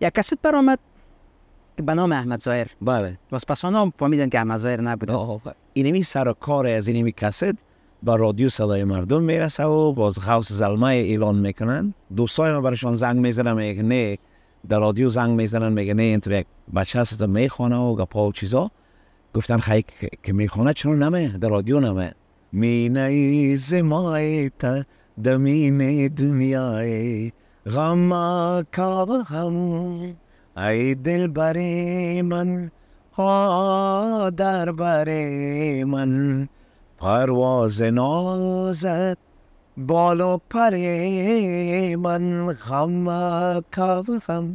یک کست برآمد که به نام احمد ظاهر. بله. واسپاسانا فهمیدن که احمد ظاهر نبود. اینمی سر کار از اینمی کست با رادیو صدای مردم میرسه و باز غوث زلمه اعلان میکنن. دوستای ما برشان زنگ میزنن میگه نه، در رادیو زنگ میزنن میگه نه اینطور یک بچه هست میخونه و گپا و چیزا. گفتن خیلی که میخونه چرا نمه در رادیو نمه می نیز مایت دمین دنیای غم کاب هم ای دل بری من ها در بری من پرواز نازت بالا پری من غم کاب هم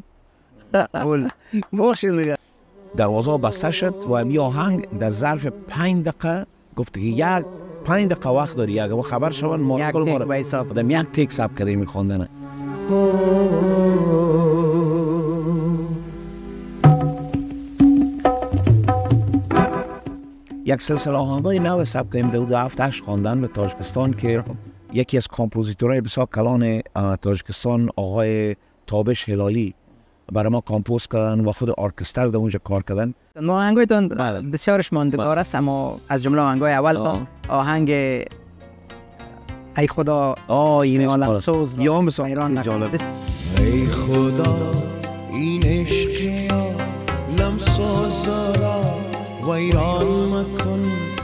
باشین دیگه. دروازه بسته شد و این آهنگ در ظرف 5 دقیقه گفت که یک 5 دقیقه وقت داری اگه خبر شون ما کل ما رو یک تیک ساب کردیم میخوندن. یک سلسله آهنگای نو ساب کردیم در 7 خواندن به تاجیکستان که یکی از کامپوزیتورهای بسیار کلان تاجیکستان آقای تابش هلالی برای ما کامپوز کردن و خود ارکستر در اونجا کار کردن. ما آهنگایتون بسیارش ماندگار است، اما از جمله آهنگای اول آهنگ ای خدا این عالم سوز یا مثلا ای خدا این عشق عالم سوز را ویران مکن.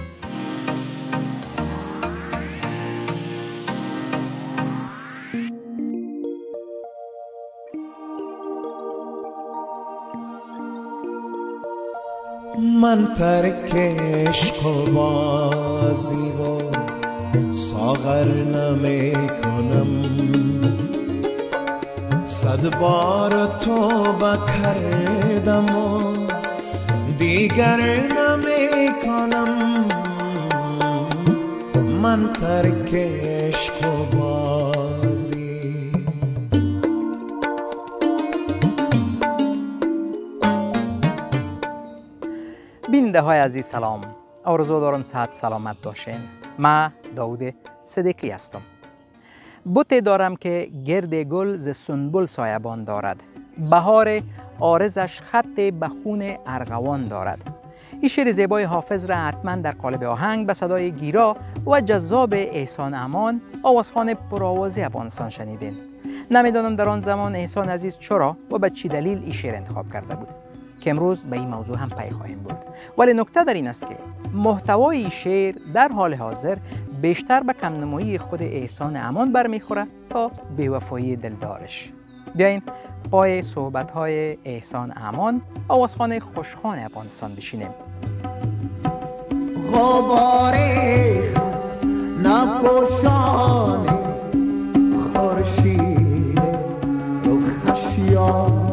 من ترک عشق و بازی و ساغر نمی کنم، 100 بار توبه کردم و دیگر نمی کنم. من ترک عشق و بازی. بیننده های عزیز سلام، آرزو دارم صحت سلامت باشین. من داود صدیقی هستم. بوتی دارم که گرد گل ز سنبل سایبان دارد، بهار عارضش خط به خون ارغوان دارد. این شعر زیبای حافظ را حتما در قالب آهنگ به صدای گیرا و جذاب احسان امان آوازخوان پرآوازی افغانستان شنیدین. نمیدانم در آن زمان احسان عزیز چرا و به چی دلیل این شعر انتخاب کرده بود که امروز به این موضوع هم پی خواهیم برد. ولی نکته در این است که محتوای شعر در حال حاضر بیشتر به کمنمایی خود احسان امان برمیخوره تا بی‌وفایی دلدارش. بیاین پای صحبت‌های احسان امان آوازخوان خوشخوان افغانستان بشینیم. غباری نپوشانی خورشید رخشیان.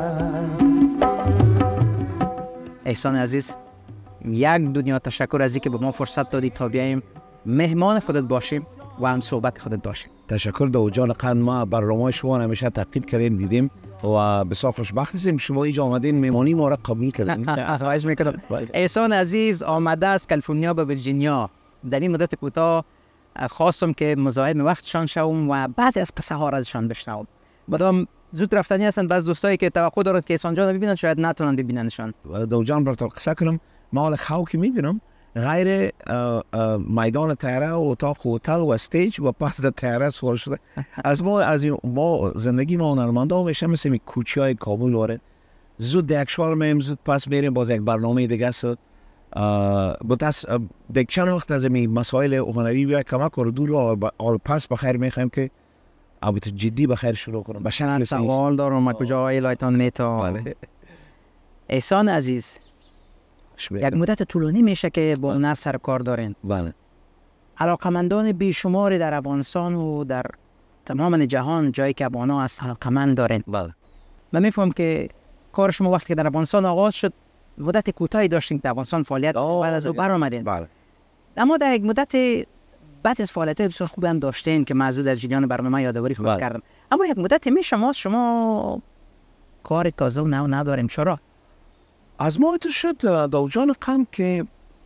احسان عزیز، یک دنیا تشکر از اینکه به ما فرصت دادی تا بیاییم مهمان خودت باشیم و هم صحبت خودت باشیم. تشکر داود جان. قند ما برنامه شما همیشه تعقیب کردیم دیدیم و بسیار خوشبخت هستیم شما اینجا آمدین مهمانی ما را قبول کردین. خواهش میکنم. احسان عزیز آمده از کالیفرنیا به ویرجینیا. در این مدت کوتاه خواستم که مزاحم وقتشان شوم و بعضی از قصه ها را ازشان بشنوم. بعدم زود رفتنی هستن بعض دوستایی که توقع دارند که احسان جان ببینن شاید نتونن ببیننشان. داود جان براتون قصه کنم، ما حال خواب که میبینم غیر میدان تیاره و اتاق هتل و استیج و پس در تیاره سوار شده. از ما زندگی ما هنرمندا همیشه مثل این کوچه‌های کابل واره زود یک شوار میم زود پس میریم باز یک برنامه دیگه است. بس دیگه چند وقت از این مسائل هنری بیا کمک کرد دور و پس بخیر میخوایم که البته جدی بخیر شروع کنم. به شکل سوال دارم ما کجای لایتان میتا. احسان عزیز یک مدت طولانی میشه که با هنر سر کار دارین. بله. علاقمندان بیشماری در افغانستان و در تمام جهان جایی که افغانا هست علاقمند دارین. بله. من میفهم که کار شما وقتی که در افغانستان آغاز شد مدت کوتاهی داشتین که افغانستان فعالیت بعد از او برآمدین. بله. اما در یک مدت بعد از فعالیت بسیار خوب هم داشتین که معزود از جریان برنامه یادآوری خود کردم. اما یک مدت میشه شما کار تازه و نو نداریم. چرا؟ از ما تو شد داود جان قم که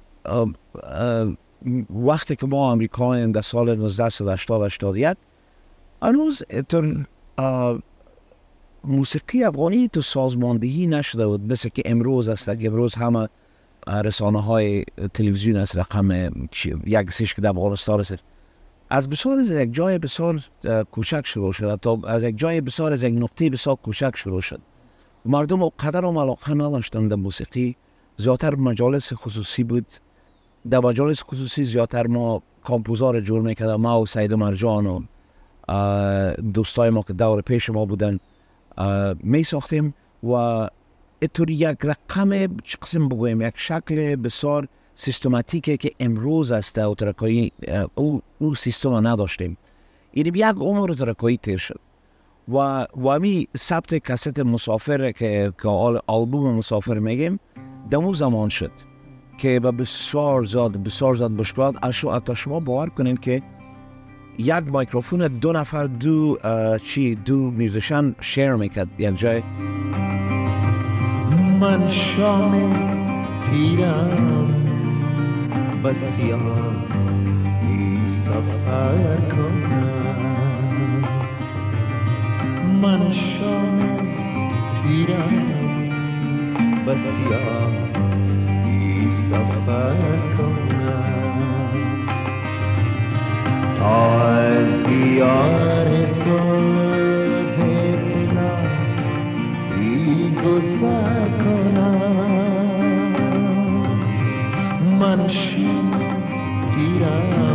وقتی که ما امریکاییم در سال 1980 هنوز موسیقی افغانی تو سازماندهی نشده بود مثل که امروز است. امروز همه رسانه های تلویزیون است رقم یک سیش که در افغانستان است. از بسیار از یک جای بسیار کوچک شروع شد، تا از یک جای بسیار از یک نقطه بسیار کوچک شروع شد. مردم قدر هم علاقه نداشتند در موسیقی، زیادتر مجالس خصوصی بود. در مجالس خصوصی زیادتر ما کامپوزار جور میکردم، ما و سید مرجان و دوستای ما که دور پیش ما بودن می ساختیم و اینطوری یک رقم چه قسم بگویم یک شکل بسیار سیستماتیکه که امروز است و ترکایی او سیستم نداشتیم. این یک عمر ترکایی تیر شد و همی ثبت کست مسافر که آلبوم مسافر میگیم دمو زمان شد که با بسیار زیاد مشکلات. حتی شما باور کنین که یک میکروفون دو نفر دو میوزیشن شیر میکرد یک جای. من شام تیرم بسیار ای سفر کنم، من شام تیرم بسیار ای سفر کنم، تا از دیار صبح طلا ای گذر کنم، من شام تیرم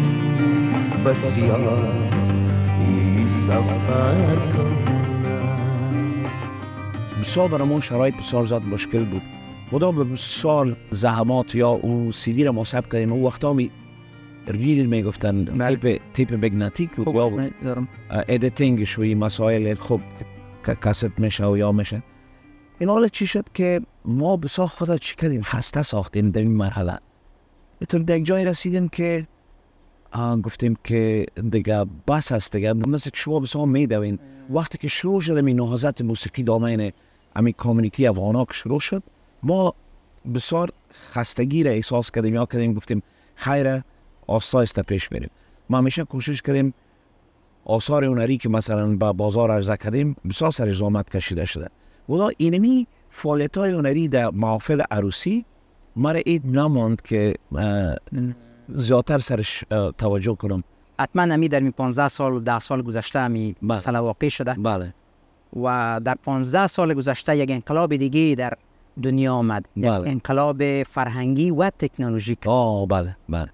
بسیار ای سفر کنم. بسیار برامون شرایط بسیار زیاد مشکل بود. بودا به بسیار زحمات یا او سیدی را ما ثبت کردیم. او وقتا ریل میگفتن تیپ مگنتیک بود یا ادیتینگش و مسائل خوب کست میشه و یا میشه. این حالا چی شد که ما بسیار خدا چی کردیم خسته ساختیم در این مرحله. اینطور در یک جای رسیدیم که گفتیم که دیگه بس هست دیگه. مثل که شما بسیار میدوین وقتی که شروع شدم این نهضت موسیقی دامین امی کامیونیتی افغانا که شروع شد ما بسیار خستگی را احساس کردیم یا کردیم گفتیم خیره آسایسته پیش بریم. ما همیشه کوشش کردیم آثار هنری که مثلا با بازار عرضه کردیم بسیار سرش زحمت کشیده شده. ولی اینمی فعالیت‌های هنری در محافل عروسی مرا اید نماند که زیادتر سرش توجه کنم. حتما همی در 15 سال و 10 سال گذشته همی مسئله واقع شده. بله. و در 15 سال گذشته یک انقلاب دیگه در دنیا آمد. یک انقلاب فرهنگی و تکنولوژیک. بله بله.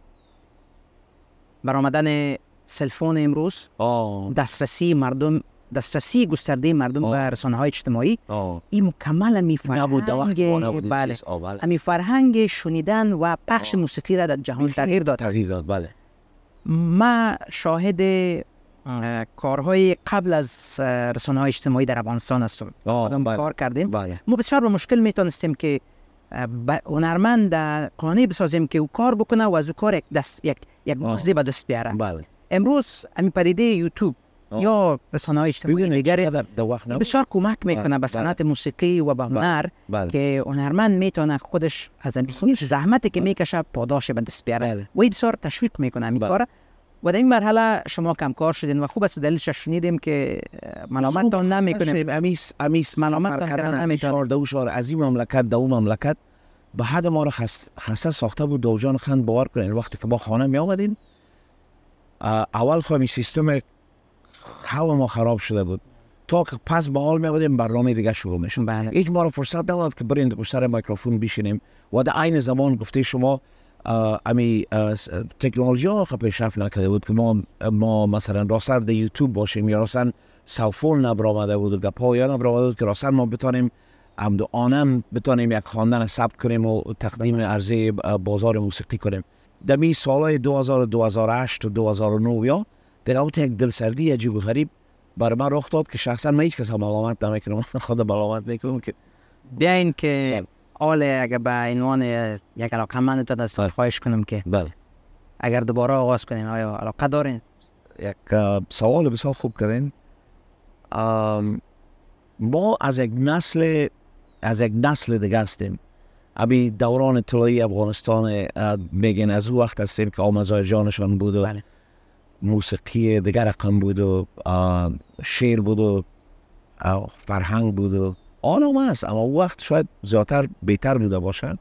برآمدن سلفون امروز، دسترسی گسترده مردم به رسانه‌های اجتماعی، این مکمل می فرهنگ شنیدن و پخش موسیقی را در جهان تغییر داد. بله. ما شاهد کارهای قبل از رسانه‌های اجتماعی در افغانستان هستیم. کار کردیم. ما بسیار به مشکل میتونستیم که هنرمند قانع بسازیم که او کار بکنه و از او کار یک موزه به دست بیاره. امروز همین پدیده یوتیوب یا رسانه‌های اجتماعی دیگری بسیار کمک میکنه به صنعت موسیقی و به هنر که هنرمند میتونه خودش از زحمتی که میکشه پاداش به دست بیاره و بسیار تشویق میکنه همین کار. و در این مرحله شما کم کار شدین و خوب است دلیلش شنیدیم که ملامتتان نمیکنیم. امیس ملامت کردن 14 شهر از این مملکت در اون مملکت به حد ما را خسته ساخته بود. دوجان خند باور کنین وقتی که با خانه می آمدیم اول خواهی سیستم هوا ما خراب شده بود تا که پس به حال می آمدیم برنامه دیگه شروع میشون. هیچ ما را فرصت نداد که بریم پشت میکروفون بشینیم و در عین زمان گفته شما امی تکنولوژی ها پیشرفت نکرده بود که ما مثلا راستن در یوتیوب باشیم یا راستن سوفون نبرآمده بود و پایا نبرآمده بود که راستن ما بتانیم عمد و آنم بتانیم یک خواندن ثبت کنیم و تقدیم عرضه بازار موسیقی کنیم. در می سالهای 2008 و 2009 یا در اوت یک دلسردی عجیب و غریب بر من رخ داد که شخصا من هیچ کس ملامت نمیکنم، خود ملامت میکنم که بیاین که اگه به عنوان یک علاقه‌مند از خواهش کنم که اگر دوباره آغاز کنین آیا علاقه دارین؟ یک سوال بسیار خوب کردین. ما از یک نسل دیگه هستیم. ابی دوران طلایی افغانستان میگن از او وقت هستیم که آذربایجانشان بود و موسیقی دیگر رقم بود و شعر بود و فرهنگ بود و آن هم هست، اما وقت شاید زیادتر بهتر بوده باشد.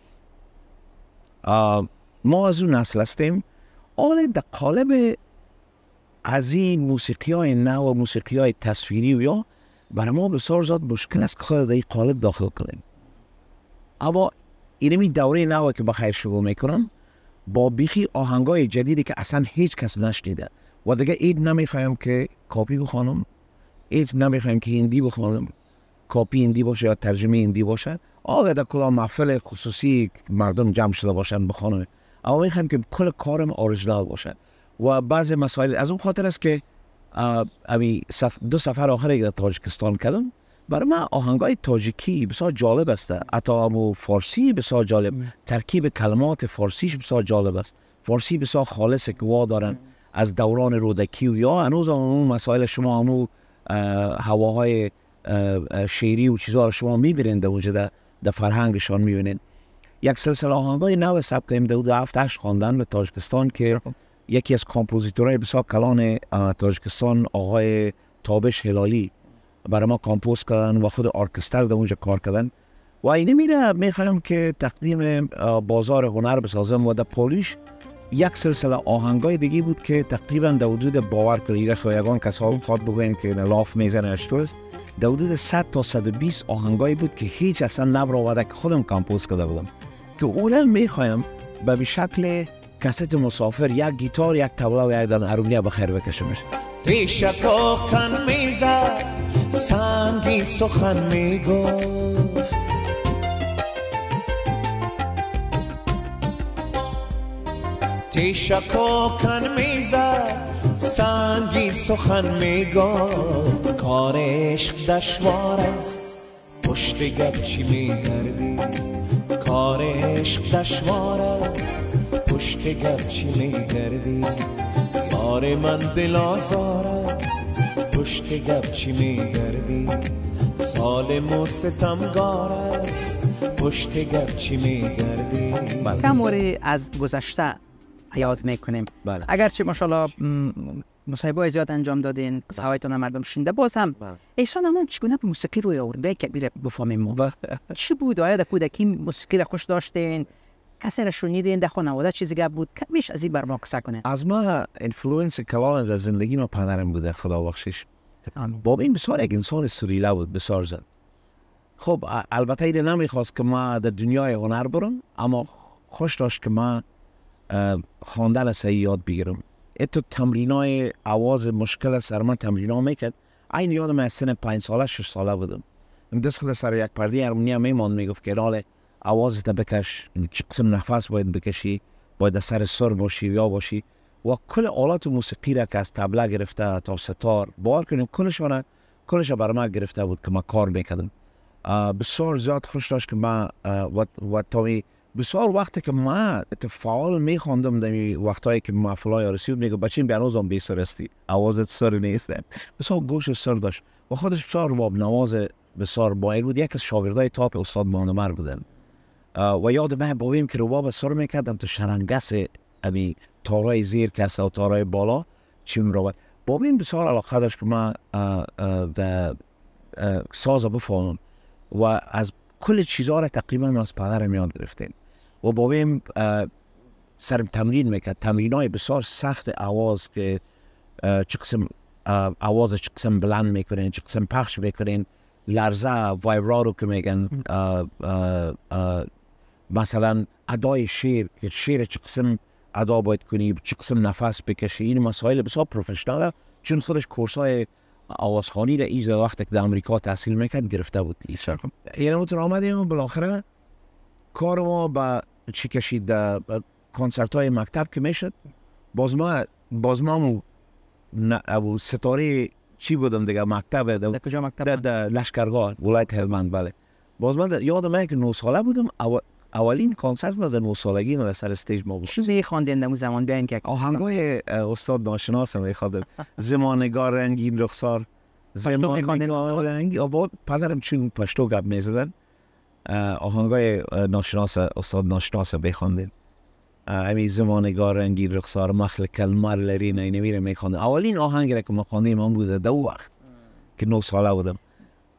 ما از اون نسل هستیم. آن در قالب از این موسیقی های نو و موسیقی های تصویری و یا برای ما بسیار زیاد مشکل است که خود در این قالب داخل کنیم. اما اینمی دوره نو که بخیر شروع میکنم با بیخی آهنگای جدیدی که اصلا هیچ کس نشنیده و دیگه این نمیخوایم که کاپی بخوانم، این نمیخوایم که هندی بخوانم، کاپی هندی باشه یا ترجمه هندی باشه. آقا در کلا محفل خصوصی مردم جمع شده باشن بخوانم، اما میخوایم که کل کارم اوریجینال باشه. و بعض مسائل از اون خاطر است که دو سفر آخری در تاجیکستان کردم، برای من آهنگای تاجیکی بسیار جالب است. حتی همو فارسی بسیار جالب، ترکیب کلمات فارسیش بسیار جالب است. فارسی بسیار خالص که وا دارن از دوران رودکی و یا هنوز اون مسائل شما همو هواهای شعری و چیزها رو شما میبینید در اونجا در فرهنگشان میبینید. یک سلسله آهنگای نو ثبت کردیم در 7-8 خواندن به تاجیکستان که یکی از کامپوزیتورهای بسیار کلان تاجیکستان آقای تابش هلالی برای ما کامپوز کردن و خود ارکستر در اونجا کار کردن و اینه میخوایم که تقدیم بازار هنر بسازم. و در پولیش یک سلسله آهنگای دیگه بود که تقریبا در حدود باور کنید خواهیگان کسا خواد بگوین که لاف میزنه اشتو است، در حدود 100 تا 120 آهنگای بود که هیچ اصلا نبر آورده که خودم کامپوز کرده بودم که اونم میخوایم به شکل کست مسافر یک گیتار یک طبله و یک دان ارونیه بخیر بکشمش. ریشکا کن میزد سنگین سخن میگفت، تیشکا کن میزد سنگین سخن میگفت، کار عشق دشوار است پشت گپ چی میگردی، کار عشق دشوار است پشت گپ چی میگردی، یار من دل آزار است پشت گپ چی میگردی، ظالم و ستمگار است پشت گپ چی میگردی. کموری از گذشته یاد میکنیم. بله. اگرچه ماشاءالله مصاحبه زیاد انجام دادین، قصه‌هایتون مردم شنیده، باز هم احسان همون چگونه موسیقی روی آورده که بیره بفهمیم ما چی بود؟ آیا در کودکی موسیقی را خوش داشتین؟ کسی را شنیدین؟ در خانواده چیزی گپ بود؟ کمیش از این بر ما قصه کنین. از ما اینفلوئنس کلان در زندگی ما پدرم بوده، خدا بخشش. باب این بسیار یک انسان سریله بود، بسیار زد. خب البته این نمیخواست که ما در دنیای هنر برم، اما خوش داشت که ما خواندن صحیح یاد بگیرم. اتو تمرینای آواز مشکل سر من تمرینا میکرد. این یادم از سن 5 ساله 6 ساله بودم. دست سر یک پرده ارمونیا میماند، میگفت که حال آوازت بکش، چه قسم نفس باید بکشی، باید سر سر باشی یا باشی. و کل آلات موسیقی را که از طبله گرفته تا ستار باور کنیم کلش برای من گرفته بود که ما کار میکردم. بسیار زیاد خوش داشت که ما و تاوی بسیار وقتی که ما فعال میخواندم در وقتایی که محفلای رسید میگه بچین بیانوزم بی سر استی، آوازت سر نیست. بسیار گوش سر داشت و خودش بسیار رباب نواز بسیار بایر بود. یک از شاگردای تاپ استاد مانمر بودن و یاد من باویم که رباب سر میکردم تو شرنگس امی تارای زیر کس و تارای بالا چیم رو باویم بسیار علاقه داشت که ما ساز بفهمم و از کل چیزها را تقریبا از پدرم یاد گرفتیم و باویم سرم تمرین میکرد، تمرینای بسیار سخت آواز که چه قسم آواز چه قسم بلند میکنین، چه قسم پخش میکنین، لرزه وایبرارو که میگن، مثلا ادای شعر که شعر چه قسم ادا باید کنی، چه قسم نفس بکشی. این مسائل بسیار پروفشنال چون خودش کورسای آوازخوانی را ایجاد وقتی که در امریکا تحصیل میکرد گرفته بود. یعنی متر آمدیم و بالاخره کار ما با چی کشید در کنسرت های مکتب که میشد. باز ما ابو ستاره چی بودم دیگه مکتب در کجا مکتب؟ در لشکرگاه ولایت هلمند. بله باز من یادم که 9 ساله بودم. اولین کنسرت ما در 9 سالگی در سر استیج ما بود. چی خواندین در اون زمان؟ بیاین که آهنگای استاد ناشناس میخوادم. زمانگار رنگین رخسار، زمانگار رنگین. آباد پدرم چون پشتو گپ میزدن آهنگای ناشناس استاد ناشناس بخوندیم. امی زمانگار رنگین رخسار مخل کلمر لری نمیره میخوندم. اولین آهنگی که ما خواندیم اون بود در وقت که 9 ساله بودم.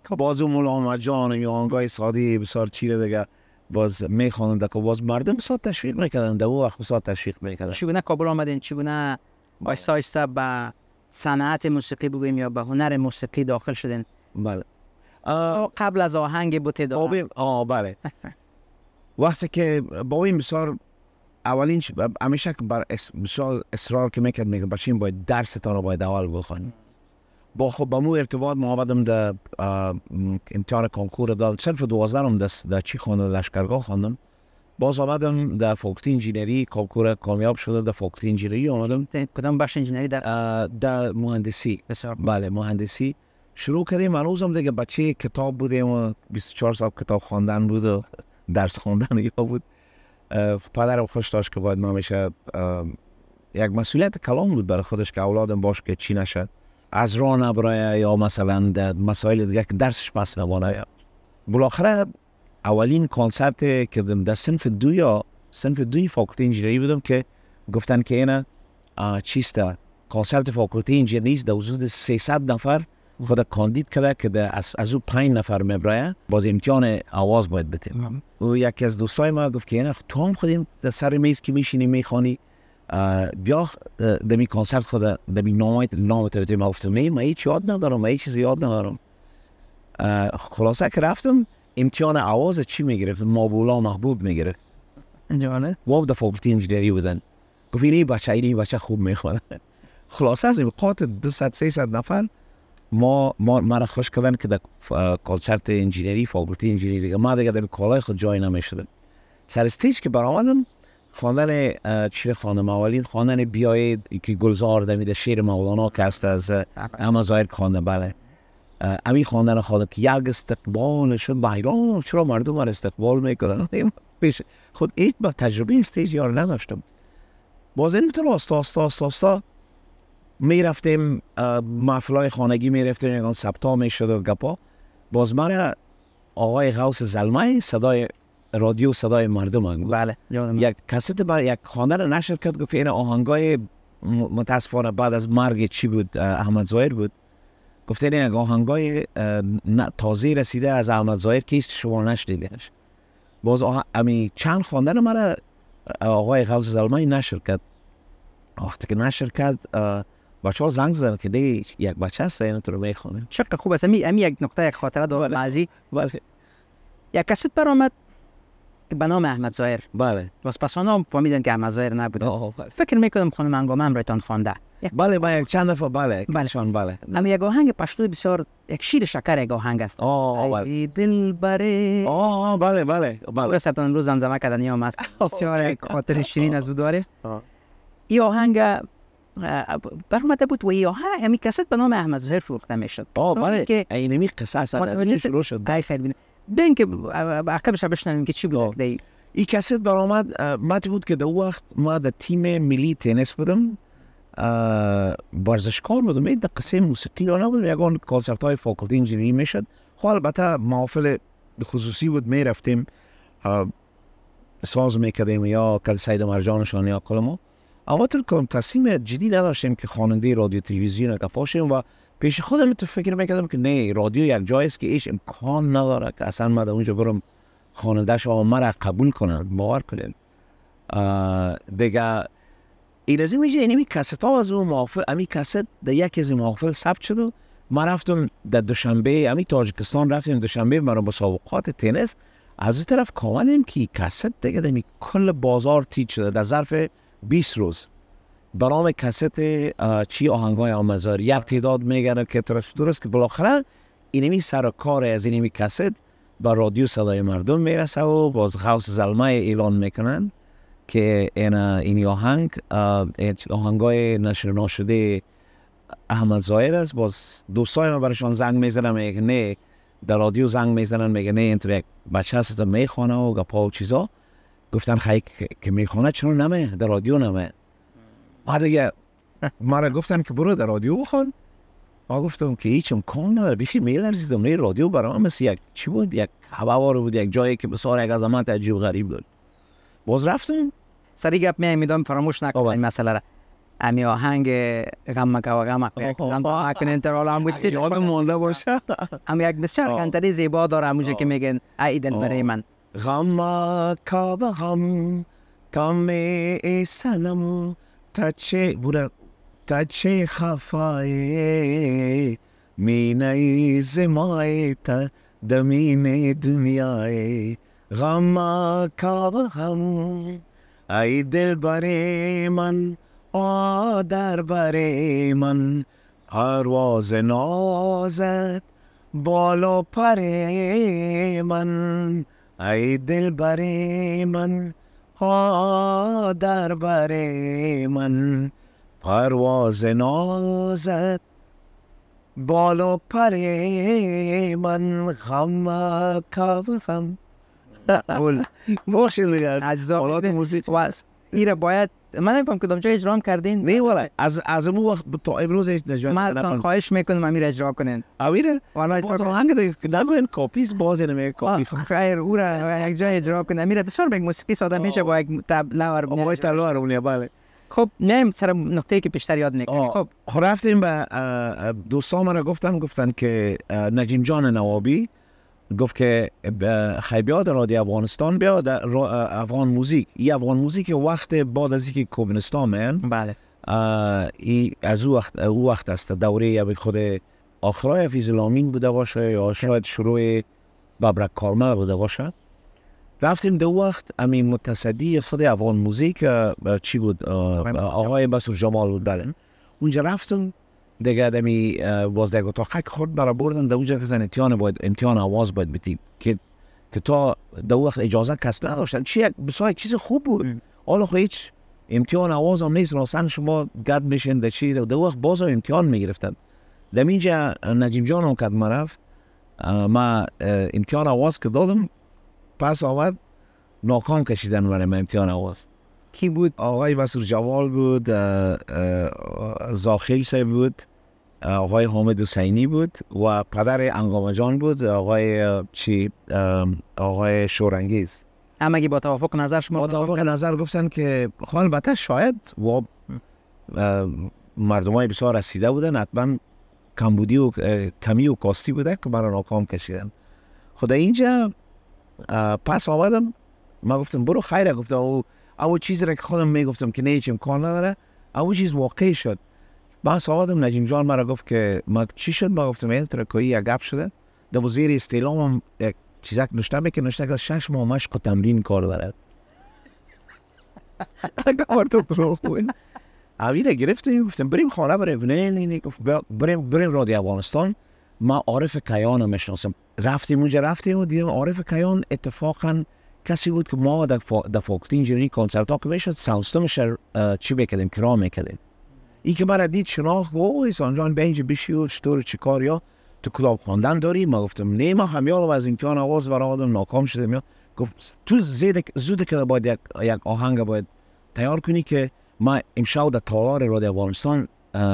باز اون مولا احمد جان یا آهنگای ساده بسیار چیره دیگه باز میخواندن که باز مردم بسیار تشویق میکردن در اون وقت بسیار تشویق میکردن. چگونه کابل آمدین؟ چگونه آیسته آیسته به صنعت موسیقی بگوییم یا به هنر موسیقی داخل شدین؟ بله. قبل از آهنگ بوته دارم. بله. وقتی که با این بسیار اولین همیشه که بسیار اصرار که میکرد میگه بچین باید درستان رو باید اول بخونی. با خب با مو ارتباط ما آمدم در امتحان کنکور داد صرف 12 در چی خواندم لشکرگاه خواندم. باز آمدم در فاکولته انجینری کنکور کامیاب شده در فاکولته انجینری آمدم. کدام بخش انجینری در مهندسی. بسیار. بله مهندسی شروع کردیم. هنوزم دیگه بچه کتاب بودیم و 24 سال کتاب خواندن بود و درس خواندن یا بود. پدرم خوش داشت که باید ما همیشه یک مسئولیت کلام بود برای خودش که اولادم باش که چی نشد از راه نبرای یا مثلا در مسائل دیگه که درسش پس نمانه. بالاخره اولین کنسرت که در صنف دوی فاکولته انجینری بودم که گفتن که اینا چیست کنسرت فاکولته انجینری در حدود 300 نفر خود کاندید کرده که از او 5 نفر میبرایه باز امتحان آواز باید بتیم. و یکی از دوستای ما گفت که اینا تو هم خودیم در سر میز که میشینی میخوانی بیا دمی کنسرت خود دمی نامت بتیم. ما گفتم نه من هیچ یاد ندارم من هیچ چیز یاد ندارم. خلاصه که رفتم امتحان آواز چی میگرفت؟ مابولا محبوب میگرفت. جالب. و در فاکولته انجینری بودن. گفت این بچه خوب میخونه. خلاصه از این قاطع 200-300 نفر ما را خوش کردن که در کنسرت انجینری فاکولته انجینری ما دیگه در کالای خود جای نمیشدن. سر استیج که برآمدم خواندن چی خواندم؟ اولین خواندن بیایید که گلزار دمید شعر مولانا که است از احمد ظاهر خواندم. بله امی خواندن خواندم که یک استقبال شد بایران چرا مردم را استقبال میکنن. خود هیچ با تجربه استیج یار نداشتم. باز اینطور آستا می رفتیم محفلای خانگی می رفتیم یکان سبتا می شد و گپا. باز من آقای غوث زلمه صدای رادیو صدای مردم هم. بله یک کست یک خواندن نشر کرد گفت این آهنگای متاسفانه بعد از مرگ چی بود احمد ظاهر بود. گفت این یک آهنگای تازه رسیده از احمد ظاهر که شما نشنیدینش. باز امی چند خواندن من آقای غوث زلمه نشر کرد. وقتی که نشر کرد بچه‌ها زنگ زدن که دیگه یک بچه هست اینو تو رو میخونه. چقدر خوب است. امی یک نقطه یک خاطره دارم ماضی. بله. یک کست برآمد که به نام احمد ظاهر. بله. باز پس آنها فهمیدن که احمد ظاهر نبوده. بله. فکر میکنم خانم هنگامه امرایتان خوانده. بله با یک چند دفعه بله. بله. اما یک آهنگ پشتوی بسیار یک شیر شکر یک آهنگ است. بله. دل بره. بله. رسالت امروز زمزمه کردن یا ماست. بسیار یک خاطر شیرین از او داره. این آهنگ برآمده بود و این آهنگ همین کست به نام احمد ظاهر فروخته میشد. بله. اینمی قصه اصلا شروع شد. ببین که عقبش بشنویم که چی بود. این کست برآمد ماتی بود که در وقت ما در تیم ملی تنیس بودم. ورزشکار بودم. این در قصه موسیقی یا نبود. یکان کنسرت های فاکولته انجینری میشد. خب البته محافل خصوصی بود میرفتیم ساز میکردیم یا کل سید مرجانشان یا کلمو. اما تو تصمیم جدی نداشتیم که خواننده رادیو تلویزیون کفاشیم و پیش خودم تو فکر میکردم که نه رادیو یک جایی است که هیچ امکان نداره که اصلا من اونجا برم خواننده‌اش مرا قبول کنن باور کنین. دیگه این از میشه اینمی کست ها از اون محافل امی کست در یکی از محافل ثبت شد و ما رفتم در دوشنبه امی تاجیکستان رفتیم دوشنبه مرا مسابقات تنیس از اون طرف کاملیم که کست دیگه دمی کل بازار تیج شده در ظرف 20 روز برام کست چی آهنگای احمد ظاهر یک تعداد میگن که درست که بالاخره اینمی سر کار از اینمی کست با رادیو صدای مردم میرسه و باز غوث زلمه اعلان میکنن که این آهنگای نشر نشده احمد ظاهر است. باز دوستای ما برایشان زنگ میزنن میگه نه در رادیو زنگ میزنن میگه نه این تو یک بچه هست میخونه و گپا و چیزا. گفتن خیلی که میخونه چرا نمه در رادیو نمه. ما دیگه ما را گفتن که برو در رادیو بخون. ما گفتم که هیچ امکان نداره. بیخی میلرزیدم. نه رادیو برام مثل یک چی بود یک هوادار بود یک جایی که بسیار یک عظمت عجیب غریب بود. باز رفتم سری گپ میدم فراموش نکنم این مسئله را. امی آهنگ غم مکه و غم غم کنین تر حالا هم بود یادم مونده باشه. هم یک بسیار کنتری زیبا داره همونجا که میگن ای دل برای من. غم مکه و غم غم ای سنم تا چه خفایی مینه زمای تا دمین دنیای غم مکه و غم ای دل برای من در بر من پرواز نازت بالا پر من ای دل بر من در بر من پرواز نازت بالا پر من غم که و غم باشین دیگر عزیزان موسیقی ایره باید من نمی‌فهم کدام جای اجرام کردین. نه والا از اون وقت تا امروز اجرا من اصلا خواهش میکنم امیر اجرا کنین. اویره والا باز آهنگ نگوین کاپیز باز نمیگه کاپی خیر او را یک جای اجرا کنین. امیر بسیار به موسیقی ساده میشه با یک تبله و آقای تبله رو بله. خب نیم سر نقطه‌ای که بیشتر یاد میکنیم. خب رفتیم به دوستان مرا گفتن که نجیم جان نوابی گفت که خیبیاد رادیو افغانستان بیاد افغان موزیک. این افغان موزیک وقت بعد از اینکه کوبنستان میان بله از او وقت است دوره یا خود آخرای حفیظ الامین بوده باشه یا شاید شروع ببرک کارمل بوده باشه. رفتیم دو وقت امین متصدی خود افغان موزیک چی بود آقای بسور جمال بود بله. اونجا رفتم دیگه دمی باز دیگه تا خک خورد برای بردن در اونجا که امتحان آواز باید بتیم که تا دو وقت اجازه کس نداشتن. بسیار چیز خوب بود. حالا خب هیچ امتحان آواز هم نیست راستن شما گد میشین در چی دو وقت باز هم امتحان میگرفتن. در اینجا نجیم جان هم کد ما رفت ما امتحان آواز که دادم پس آمد ناکام کشیدن برای امتحان آواز. کی بود؟ آقای بسور جوال بود، زاخیل صاحب بود، آقای حامد حسینی بود و پدر انگام جان بود آقای شورانگیز. همگی با توافق نظر شما؟ با توافق نظر گفتن که البته شاید و مردمای بسیار رسیده بودن حتما کمی و کاستی بوده که مرا ناکام کشیدن. خدا اینجا پس آمدم ما گفتم برو خیره. گفتم او چیزی را که خودم میگفتم که نه هیچ امکان نداره او چیز واقعی شد. بس آمدم نجیم جان مرا گفت که ما چی شد؟ ما گفتم این ترکایی یک گپ شده در زیر استعلامم یک چیزک نوشته که 6 ماه مشق و تمرین کار دارد. کار تو رو خوبه اویره گرفتیم گفتم بریم خانه نه گفت بریم رادیو افغانستان. ما عارف کیان رو میشناسم. رفتیم و دیدم عارف کیان اتفاقا کسی بود که ما در فاکتین جوری کنسرت ها که میشد ساوندستمش چی بکردیم کرام میکردیم. این که مرا دید شناخت و ایسان جان به اینجا بشی چطور چی کار یا تو کتاب خواندن داری؟ ما گفتم نه ما همیال از امتحان آواز برای آدم ناکام شدم. گفت تو زود که باید یک آهنگ باید تیار کنی که ما امشب در تالار رادیو افغانستان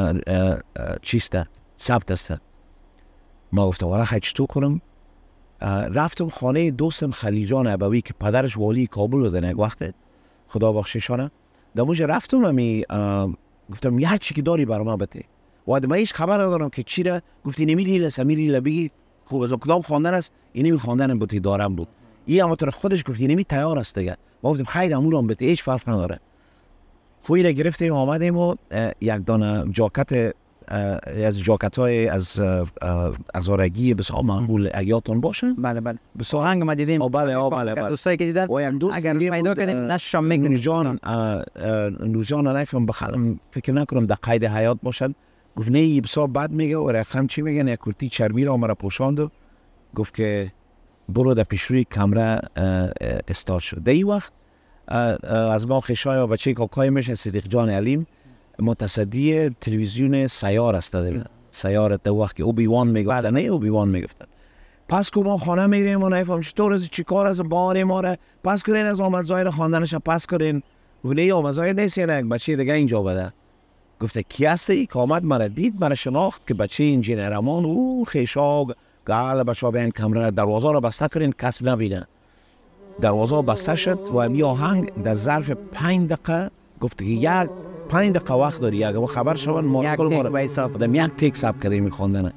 چیسته ثبت است. ما گفتم والا چطور کنم؟ رفتم خانه دوستم خلیجان ابوی که پدرش والی کابل بودن یک وقت خدا بخششانه. در اونجا رفتم گفتم هر چی که داری برام بده. و من هیچ خبر ندارم که چی را گفتی نمیری بگی خوب از کدام خواندن است اینمی خواندن بودی دارم بود. این اما تو خودش گفتی نمی تیار است دیگه. ما گفتم خیر امورم بده هیچ فرق نداره. خوی را گرفتیم آمدیم و یک دانه جاکت از جاکت‌های از آرگی بسیار معمول اگیاتون باشه. بله بسیار آهنگ ما دیدیم. بله دوستایی که دیدن و یک دوست اگر پیدا کردیم نشم میگن نورجان نفهم بخلم فکر نکنم در قید حیات باشد. گفت نه بسیار بد میگه و رقم چی میگن یک کرتی چرمی را مرا پوشاند و گفت که برو در پیشروی کمره استارت شد. در این وقت از ما خشای و بچه کاکای میشه صدیق جان علیم متصدی تلویزیون سیار است. سیار در وقت که اوبی وان میگفتن نه اوبی وان میگفتن. پس که ما خانه میریم و نفهم چطور از چی کار از بار ما را پس کرین از آمد زایر خواندنش پس کرین. گفت نه آمد زایر نیست یک بچه دیگه اینجا بده. گفته کی هستی؟ که آمد مرا دید مرا شناخت که بچه انجینیر امان او خیشاگ گل بچه به این کمره دروازه را بسته کرین کس نبینه. دروازه بسته شد و می آهنگ در ظرف 5 دقیقه گفت که یک 5 دقیقه وقت داری اگه خبر شون ما یک کل تیک ما به حساب. خودم یک تیک ثبت کردیم میخوندن.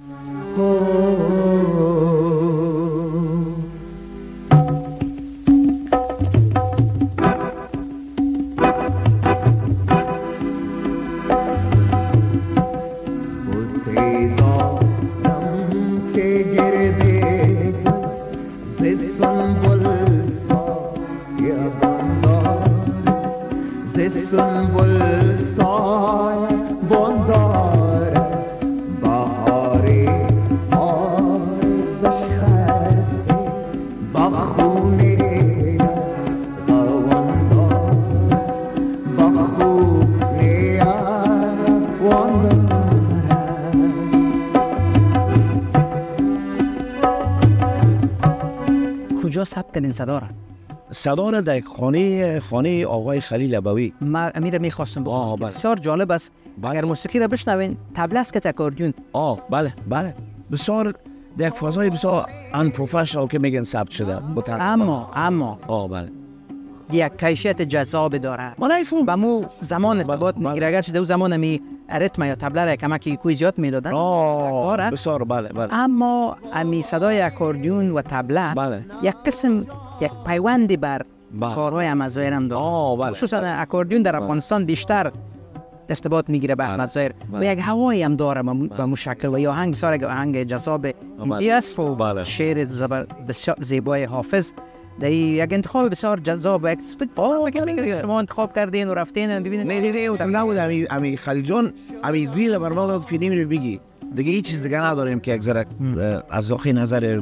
کجا ثبت کردین صدا را؟ صدا را در خانه آقای خلیل ابوی. ما امیر میخواستم بخونم. بله. بسیار جالب است. بله. اگر موسیقی را بشنوین تبله است که اکوردیون. بله بله بسیار در یک فضای بسیار ان پروفشنال که میگن ثبت شده. اما بله یک کیفیت جذاب داره. ما نفهم. با مو زمان ارتباط میگیره، اگرچه دو زمان می ریتم یا تبله را کمکی کوی ایجاد میدادن. بسیار بله اما امی صدای اکوردیون و تبله بله یک قسم یک پیوندی بر بله. کارهای احمد ظاهر هم داره. بله خصوصا اکوردیون در افغانستان بیشتر ارتباط میگیره به احمد ظاهر و یک هوایی هم داره به مو شکل و یا آهنگ بسیار آهنگ جذاب هندی است و بله. شعر بسیار زیبای حافظ در یک انتخاب بسیار جذاب و یک شما انتخاب کردین و رفتین ببینید. نه اوتم نبود امی خلیل جان امی ریل برنامه داد فیلم رو بگی دیگه هیچ چیز دیگه نداریم که یک ذره از داخل نظر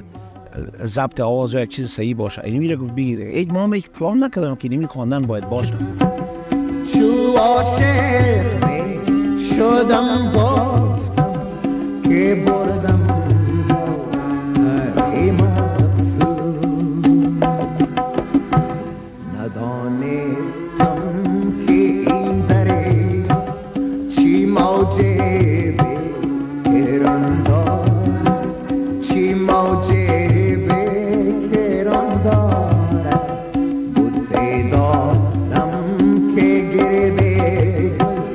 ضبط آواز و یک چیز صحیح باشه. اینی میره گفت بگی دیگه ما هیچ پلان نکردم که اینی خواندن باید باشه. چو عاشق شدم گفتم که بردم ای مقصود ندانستم که این دریا چی موجه بکران دارد چی موجه بکران دارد بود پیدارم که گرده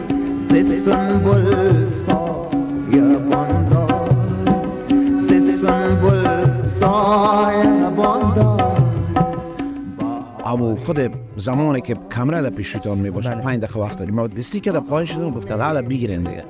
زسنبول سایبان دارد زسنبول سایبان دارد. اما خود زمانی که کمره در پیشتان می باشه 5 دقیقه وقت داریم ما دستی که در پایین شدیم گفتن حالا بگیرین دیگه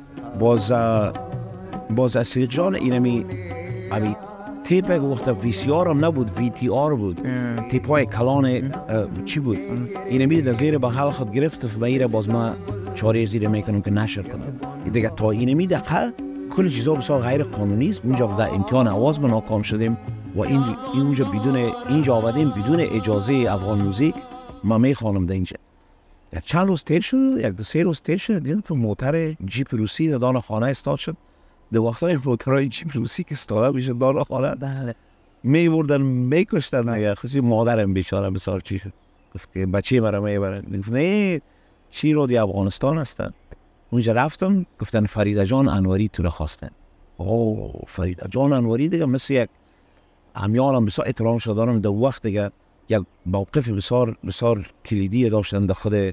باز اصلی جان اینمی تیپ گفت وی سی آر هم نبود وی تی آر بود تیپ های کلان چی بود اینمی در زیر با حال خود گرفت و ایره باز ما چاره زیر میکنم که نشر کنم دیگه تا اینمی دقیقه کل چیزا بسیار غیر قانونی است. اونجا در امتحان آواز ما ناکام شدیم و اینجا اینجا آمدیم بدون اجازه افغان موزیک ما میخوانم در اینجا. یک چند روز تیر شد، یک دو سه روز تیر شد دیدم که موتر جیپ روسی در دان خانه استارت شد. در وقتای موترهای جیپ روسی که استارت میشه دان خانه بله میبردن میکشتن. اگر خصوصی مادرم بیچاره بسیار چی شد گفت که بچه مرا میبرن. گفت نه چی رو دی افغانستان هستن. اونجا رفتم گفتن فریده جان انوری تو رو خواستن. فریده جان انوری دیگه مثل یک همیانم بسیار احترام شده دارم. در وقت دیگه یک موقف بسیار کلیدی داشتن در خود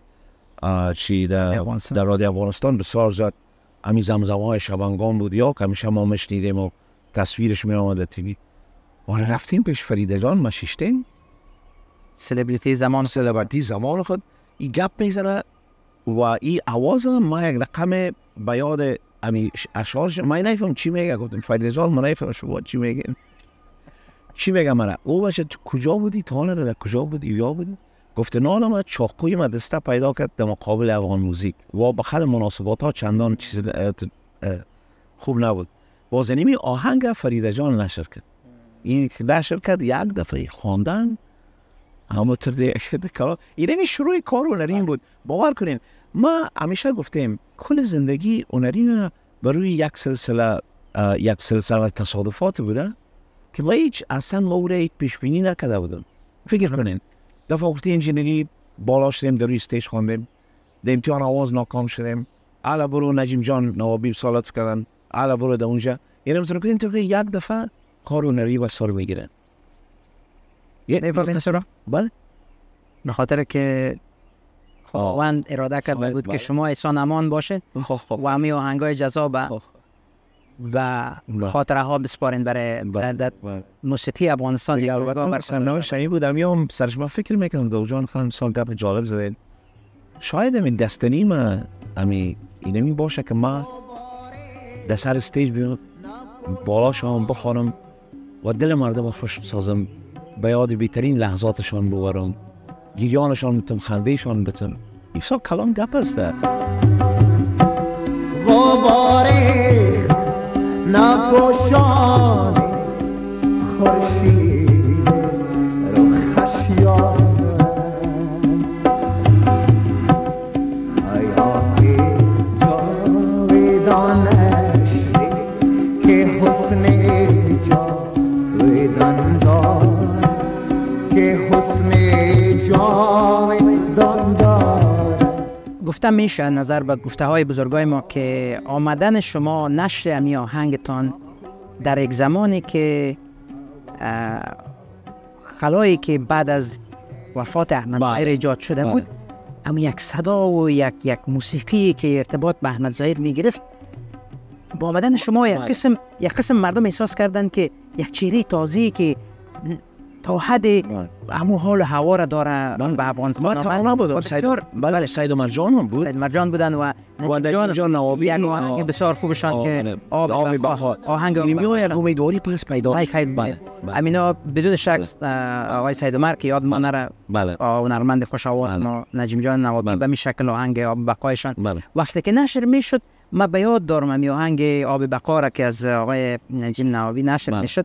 در رادیو افغانستان بسیار زیاد. همین زمزمه‌های شبانگان بود یا که همیشه ما میشنیدیم و تصویرش می آمد تیوی. و رفتیم پیش فریده جان ما شیشتیم سلبریتی زمان خود این گپ میزنه و این آواز ما یک رقم به یاد امی اشعارش ما نفهم چی میگه. گفتم فریده جان ما نفهم شما چی میگه چی میگه مرا. او باشه کجا بودی تانه در کجا بودی یا بودی. گفته نه ما چاقوی مدرسه پیدا کرد در مقابل افغان موزیک و بخل مناسبات ها چندان چیز خوب نبود. باز اینمی آهنگ فریده جان نشر کرد. این نشر کرد یک دفعه خواندن اما تر اینمی شروع کار هنری بود. باور کنین ما همیشه گفتیم کل زندگی هنری بروی یک سلسله تصادفات بوده که ما هیچ اصلا مورد پیش بینی نکرده بودم. فکر کنین دفعه وقتی انجینری بالا شدیم در روی استیج خواندیم در امتحان آواز ناکام شدیم حالا برو نجیم جان نوابی سالت کردن حالا برو در اونجا اینم میتونه کنیم که یک دفعه کار هنری و سر میگیرن. نفهمین چرا؟ بله به خاطر که خداوند اراده کرده شاید بود که بله. شما احسان امان باشید و همین آهنگای جذاب و خاطره ها بسپارین برای در موسیقی افغانستان. دیگه البته سرنوشت این بودم یا سرش ما فکر میکنم دو جان خان سال گپ جالب زدین. شاید همین دستنی ما اینمی باشه که ما در سر استیج بیام بالاشان بخوانم و دل مردم خوش بسازم، به یاد بهترین لحظاتشان ببرم، گریانشان بتم، خندهشان بتم. ایفسا کلام گپ است. غباری نپوشان خورشید رخش یارم، حیاتی جاویدانش که حسن جاویدان دارد، که حسن جاویدان دارد. گفتم میشه نظر به گفته های بزرگای ما که آمدن شما نشر امی آهنگتان در یک زمانی که خلایی که بعد از وفات احمد ظاهر ایجاد شده بود، اما یک صدا و یک موسیقی که ارتباط به احمد ظاهر میگرفت، با آمدن شما یک قسم مردم احساس کردن که یک چهره تازه‌ای که تا حد همون حال هوا را داره به افغانستان. ما تنها نبودم، بله سید مرجان هم بود، سید مرجان بودن و نجیب جان نوابی، یک آهنگ بسیار خوبشان که آب بهار، آهنگ میوه یک امیدواری پس پیدا بله. امینا بدون شک آقای سید عمر که یاد ما نره، هنرمند خوش آواز نجیب جان نوابی به می شکل آهنگ آب بقایشان وقتی که نشر میشد، ما به یاد دارم امی آهنگ آب بقا را که از آقای نجیب نوابی نشر میشد،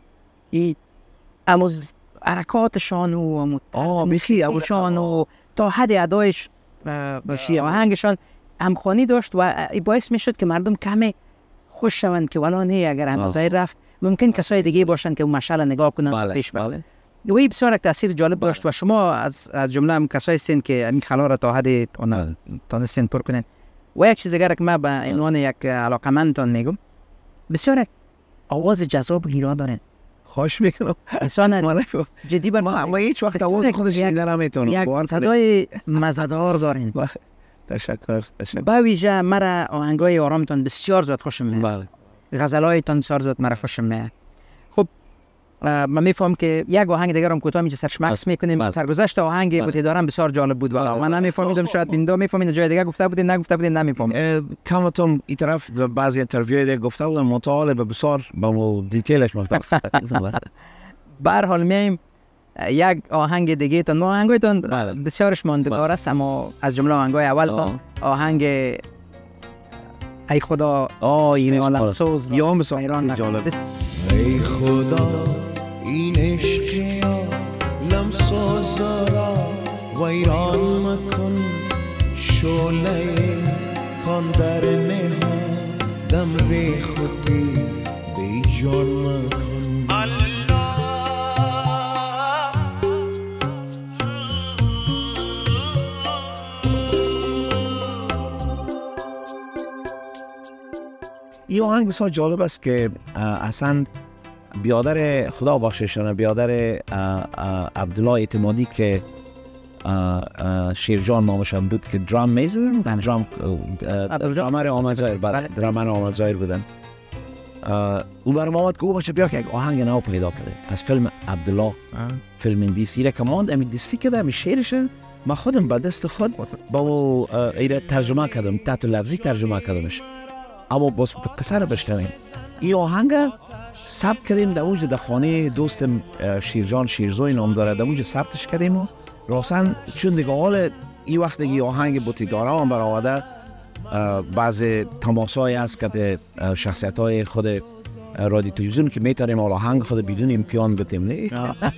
اما حرکاتشان و موسیقیشان و تا حد ادایش آهنگشان همخوانی داشت و باعث میشد که مردم کمی خوش شوند که ولی نه اگر احمد ظاهر رفت ممکن کسای دیگه باشن که اون مشعل نگاه کنن پیش بره. و این بسیار تاثیر جالب داشت و شما از جمله هم کسایی هستین که همین خلا را تا حد تونستین پر کنین. و یک چیز دیگر که من به عنوان یک علاقمندتان میگم، بسیار آواز جذاب و گیرا دارین. خوش میکنم. انسان جدی بر ما هیچ وقت آواز خودش نمیتونم. یک صدای مزه‌دار دارین. تشکر. با ویژه مرا آهنگای آرامتان بسیار زیاد خوشم میاد. غزلایتان بسیار زیاد مرا خوشم میاد. خب من میفهم که یک آهنگ دیگر هم کوتاه میشه سرش مکس میکنیم. سرگذشت آهنگ بوتی دارم بسیار جالب بود و من نمیفهمیدم، شاید بیندا میفهمید جای دیگه گفته بودین نگفته بودین نمیفهم. کامتون این طرف بعضی اینترویو دیگه گفته بودم مطالعه بسیار با دیتیلش مختلف. به هر حال میایم یک آهنگ دیگه تون، آهنگایتون بسیارش ماندگار است، اما از جمله آهنگای اول آهنگ ای خدا این عالم سوز یا مثلا جالب. ای خدا این عشق عالم سوز را ویران مکن، شعله کان در نهادم ری خودی بی جان مکن. این آهنگ بسیار جالب است که اصلا بیادر خدا بخششانه، بیادر عبدالله اعتمادی که شیرجان نامشان بود که درام میزدن، درامر آمد ظاهر بودن. اون برام آمد که او باشه بیا که یک آهنگ نو پیدا کرده از فیلم عبدالله، فیلم اندیسی را که ماند امی دیستی کده امی شیرشه ما خودم با دست خود با ایره ترجمه کردم، تحت لفظی ترجمه کردمش، اما باز کسر بشنویم. این آهنگ ثبت کردیم در اونجا در خانه دوست شیرجان شیرزوی نام داره، در اونجا ثبتش کردیم و راستن چون دیگه حال این وقت دیگه آهنگ بوتی داره هم برآورده بعض تماسایی هست که شخصیت های خود رادیو تلویزیون که میتونیم آهنگ خود بدون امتحان بتیم نه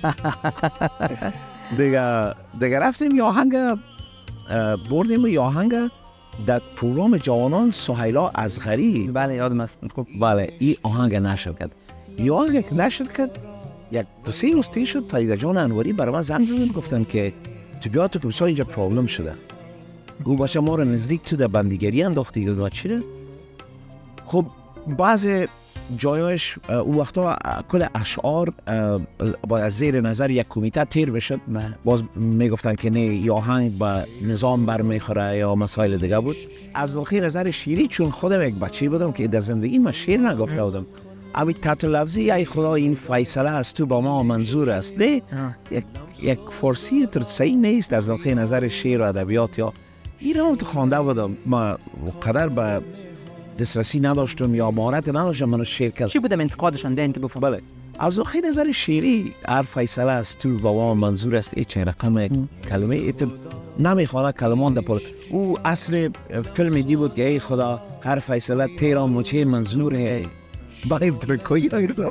دیگه رفتیم یا آهنگ بردیم و یا آهنگ در پروگرام جوانان سهیلا ازغری، بله یادم است. خب بله این آهنگ نشر کرد. این آهنگ نشر کرد یک دو سه روز طی شد تا جان انوری برای من زنگ زدن گفتن که تو بیا تو بسیار اینجا پرابلم شده، گو باشه ما رو نزدیک تو در بندیگری انداختی گفت چیه. خب بعض جایش اون وقتا کل اشعار باید از زیر نظر یک کمیته تیر بشد. باز میگفتن که نه یا آهنگ به نظام برمیخوره یا مسائل دیگه بود. از واقعی نظر شیری چون خودم یک بچه بودم که در زندگی من شعر نگفته بودم، اما تحت لفظی ای خدا این فیصله است تو با ما منظور است، نه یک فارسی صحیح نیست از واقعی نظر شعر و ادبیات. یا ایران تو خوانده بودم، ما قدر به دسترسی نداشتم یا مهارت نداشتم منو شعر کرد. چی بودم انتقادشان ده انت بفهم؟ بله از واقعی نظر شعری هر فیصله است تو با ما منظور است، این چه رقم کلمه ایت نمیخوانه کلمان در او اصل فیلم دی بود که ای خدا هر فیصله تیرا مچه منظور ہے باقی ترکوی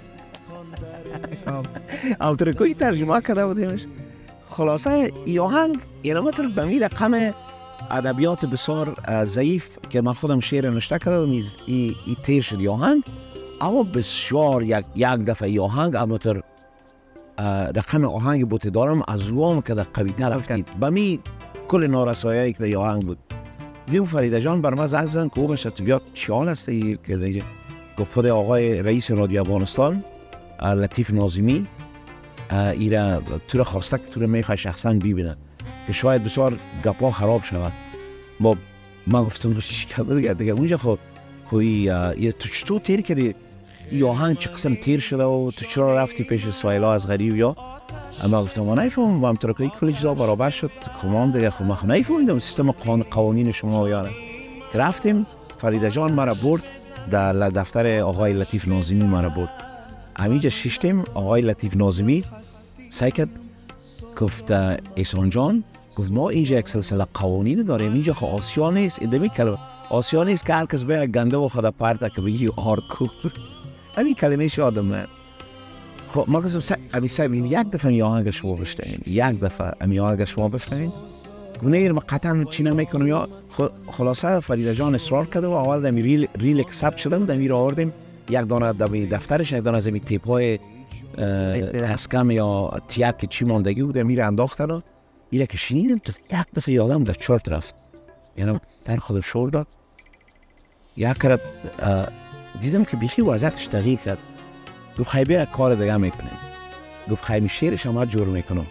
او ترکوی ترجمه کرده بودیمش. خلاصه یاهنگ یه نمتر به می رقم ادبیات بسیار ضعیف که من خودم شعر نشته کردم ای تیر شد یاهنگ، اما بسیار یک دفعه یاهنگ امتر رقم آهنگ بوده دارم از روام که در قویتر رفتید به می کل نارسایی که در یاهنگ بود. دیو فریده جان بر من زنگ زن که او بشت بیاد چیال است که دیگه گفت آقای رئیس رادیو افغانستان لطیف ناظمی ایره تو را خواسته که تو را میخواه شخصا ببینن که شاید بسیار گپا خراب شود. ما گفتم چی کرده دیگه اونجا خب تو چطور تیر کردی یاهنگ چه قسم تیر شده و تو چرا رفتی پیش سایلا از غریب یا اما گفتم ما نفهمم با هم ترکایی کلی چیزا برابر شد کمان دیگه خب ما نفهمیدم سیستم قوانین شما یاره. رفتیم فریده جان مرا برد در دفتر آقای لطیف ناظمی مرا برد. همینجا ششتیم آقای لطیف ناظمی سعی کرد گفت احسان جان گفت ما اینجا یک سلسله قوانین داریم، اینجا خب آسیا نیست، ادمی کلمه آسیا نیست که هر کس به گنده و خدا پرده که بگی هاردکور همین کلمه یادم نه. خب ما گفتم امی یک دفعه یاهنگ شما بشنوین، یک دفعه امی یاهنگ شما بشنوین. گونه ما قطعا چی نمیکنم یا خلاصه فریده جان اصرار کرده و اول دمی ریل اکسپت شدم، دمی را آوردیم یک دانه دمی دفترش، یک دانه از این تیپ های اسکم یا تیک که چی ماندگی بود میره انداختن و ایره که شنیدم تو یک دفعه یادم در چرت رفت، یعنی در خودم شور داد. یک کرد دیدم که بیخی وضعیتش تغییر کرد. گفت خیلی کار دیگه میکنیم، گفت خیلی شعرش هم جور میکنم.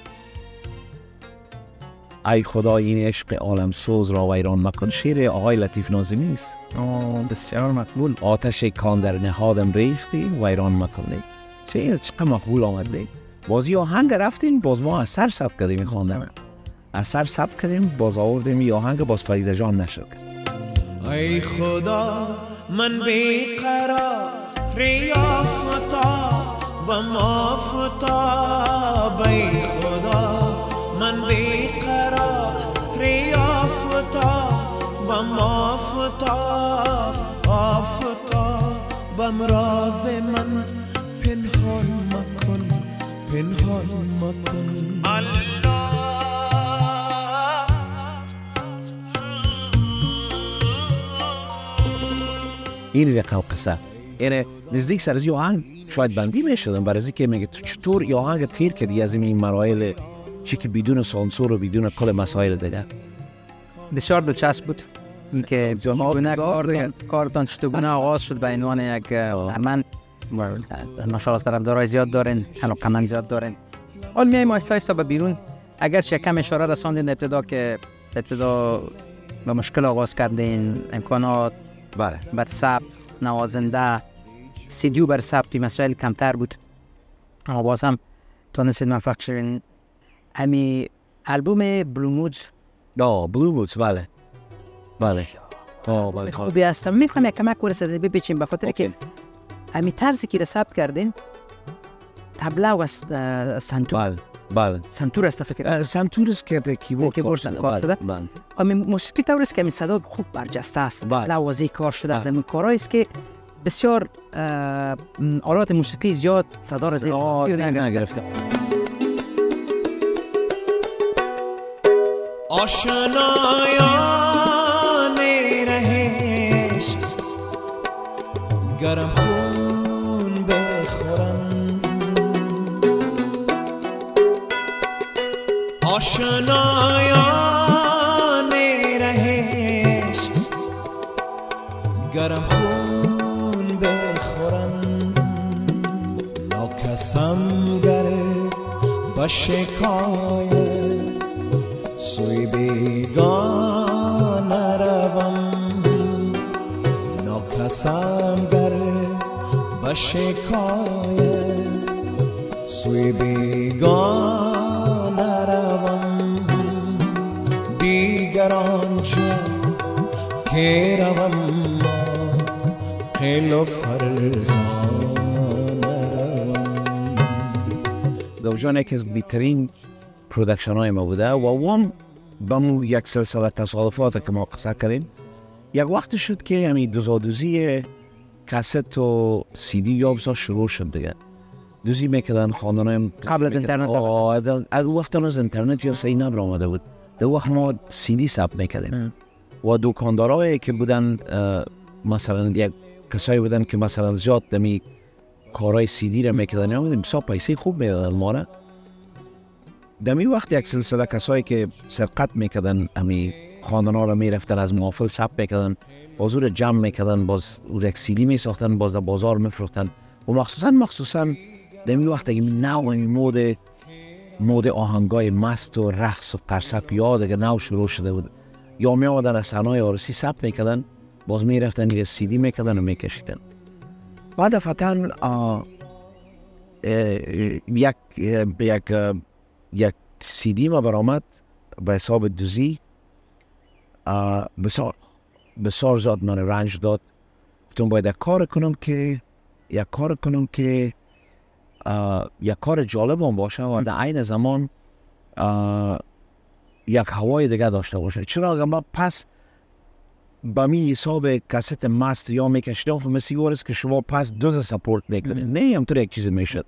ای خدا این عشق عالم سوز را ویران مکن شعر آقای لطیف ناظمی است. بسیار مقبول. آتش کان در نهادم ریختی ویران مکن. چقدر مقبول آمد. بازی آهنگ رفتیم باز ما از سر ثبت کردیم خواندن، از سر ثبت کردیم باز آوردیم یه آهنگ باز فریده جان نشد. ای خدا من بیقرار ریافتا و مافتا، ای خدا من بیقرار ریافتا و مافتا، آفتا بمراز من پنهان مکن پنهان مکن. این رقم قصه یعنی نزدیک سر از یه آهنگ شاید بندی میشدم برای از که میگه تو چطور یه آهنگ تیر کردی از این مراحل چی که بدون سانسور و بدون کل مسائل دیگه. بسیار دلچسب بود اینکه کارتان چطور آغاز شد به عنوان یک هنرمند. ماشاءالله طرفدارای زیاد دارین، علاقه‌مند زیاد دارین. حالا میایم آهسته به بیرون. اگر کم اشاره رساندین ابتدا که ابتدا به مشکل آغاز کردین، امکانات بله بر ثبت نوازنده سیدیو بر ثبت مسائل کمتر بود، اما باز هم تونستید موفق شوین. امی البوم بلومود بلومود بله بله بله خوبی هستم. میخوام یک کمک ورسه بپیچیم به خاطر که امی طرزی که ثبت کردین تبله و سنتور. بله سنتور است فکر سنتور است که کیبورد کار شده. امی موسیقی طور است که امی صدا خوب برجسته است، لوازی کار شده از این کارهایی است که بسیار آلات موسیقی زیاد صدا را زیر نگرفته. آشنایان رهش گرم خون بخورن، آشنایان رهش گرم خون بخورن. به شکایت سوی بیگانه روم ناکسم گر به شکایت سوی بیگانه روم دیگر آنجا که روم خیل و فرزانه دوجان یکی از بهترین پرودکشن های ما بوده و اون بامو یک سلسله تصادفات که ما قصه کردیم یک وقت شد که همین دوزی کست و سی دی یا بسا شروع شد دیگه دوزی میکردن خاندان قبل از اینترنت از وقت از اینترنت یا سی نبر آمده بود در وقت ما سی دی ثبت میکردیم و دکاندارایی که بودن مثلا یک کسایی بودن که مثلا زیاد دمی کارهای سی دی را میکردن یا بودن بسا پیسی خوب میدادن ما را دمی وقت یک سلسله کسایی که سرقت میکردن همی خاندانا را میرفتن از محافل ثبت میکردن باز او را جمع میکردن باز او را یک سی دی میساختن باز در بازار میفروختن و مخصوصا دمی وقت اگه نوع مود آهنگای مست و رقص و قرصک یاد اگه نو شروع شده بود یا می آمدن از صحنه‌های عروسی ثبت میکردن باز میرفتن یک سی دی میکردن و میکشیدن بعد فتن یک سی دی ما برآمد به حساب دوزی بسیار زیاد من رنج داد گفتم باید یک کار کنم که یک کار جالب هم باشه و در عین زمان یک هوای دیگه داشته باشه چرا اگر من پس با می حساب کست مست یا میکشیدم خب مثل است که شما پس دوز سپورت میکنید نه همطور یک چیز میشد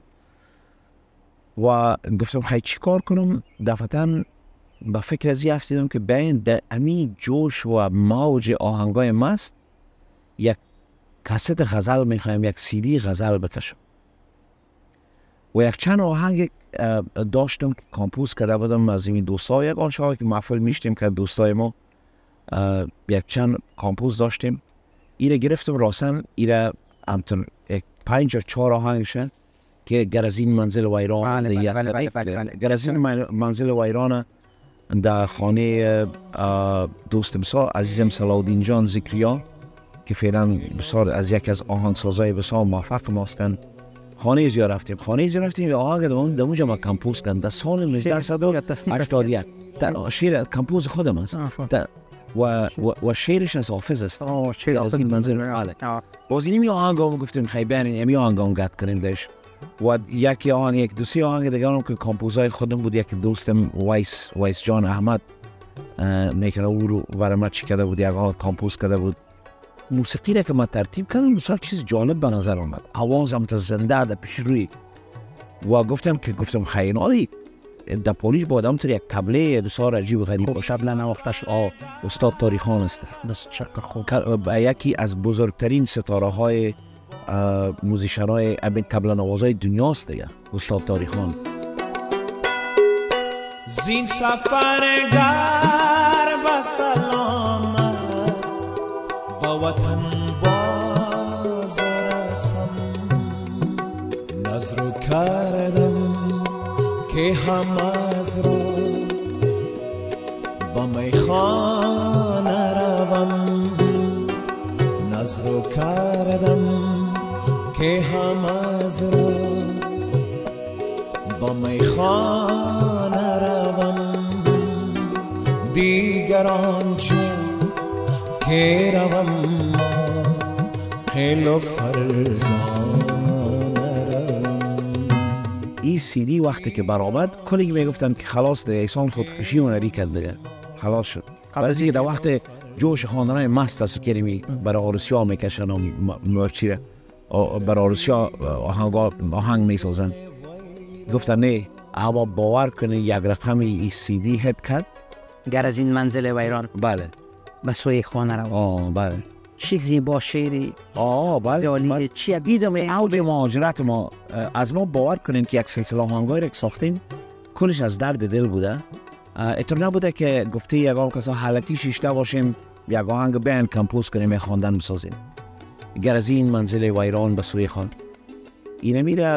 و گفتم خیلی چی کار کنم دفتن با فکر ازی افتیدم که بین در امی جوش و موج آهنگای مست یک کست غزل میخوایم یک سی دی غزل بکشم و یک چند آهنگ داشتم که کامپوز کرده بودم از این دوستای یک آنچه که محفل میشتیم که دوستای ما یک چند کامپوز داشتیم ایره گرفتم راسن ایره همتون 5 یا 4 آهنگشن که گر از این منزل ویران گر از این منزل ویران در خانه دوست بسیار عزیزم صلاح‌الدین جان ذکریا که فعلا بسیار از یکی از آهنگسازای بسیار موفق ماستن خانه ایزیا رفتیم یه آهنگ دمونجا ما کمپوز کردن در سال 1981 در شعر کمپوز خودم است و شعرش از حافظ است از این منظر باز اینمی آهنگ هم گفتیم خیلی برین امی آهنگ هم گرد کنیم داشت و یک دوستی آهنگ دیگر هم که کمپوزای خودم بود یک دوستم ویس جان احمد میکنه او رو برای چی کرده بود یک آهنگ کمپوز کرده بود موسیقی را که ما ترتیب کردم بسیار چیز جالب به نظر آمد آوازم تا زنده در پیش روی و گفتم خیلی نالی در پولیش باید همطور یک تبله بسیار عجیب و غریب باشه تبله نواختش استاد تاریخان است یکی از بزرگترین ستاره های موزیشن های تبله نوازای دنیاست دیگه استاد تاریخان زین سفر گر به سلامت با وطن باز رسم نظر کردم که هم از را با میخانه روم نظر کردم که هم از را با میخانه روم دیگر آنجا که روم خیل و فرزانه این سی دی وقتی که برآمد کلی میگفتن که خلاص ده ایسان خودکشی هنری کرد دیگه خلاص شد بعضی که در وقت جوش خاندانای مست است که برای عروسی ها میکشن و مرچی برای عروسی ها آهنگ میسازن گفتن نه اما باور کنه یک رقم ای سی دی هد کرد گر از این منزل ویران بله به سوی خانه رو بله چیزی با شعری بله چی دیدم اوج مهاجرت ما از ما باور کنین که یک سلسله آهنگای را ساختیم کلش از درد دل بوده اتر نبوده که گفته یک آن کسا حالتی شیشته باشیم یک آهنگ بیان کمپوز کنیم خواندن بسازیم گر از این منزل ویران به سوی خان اینه میره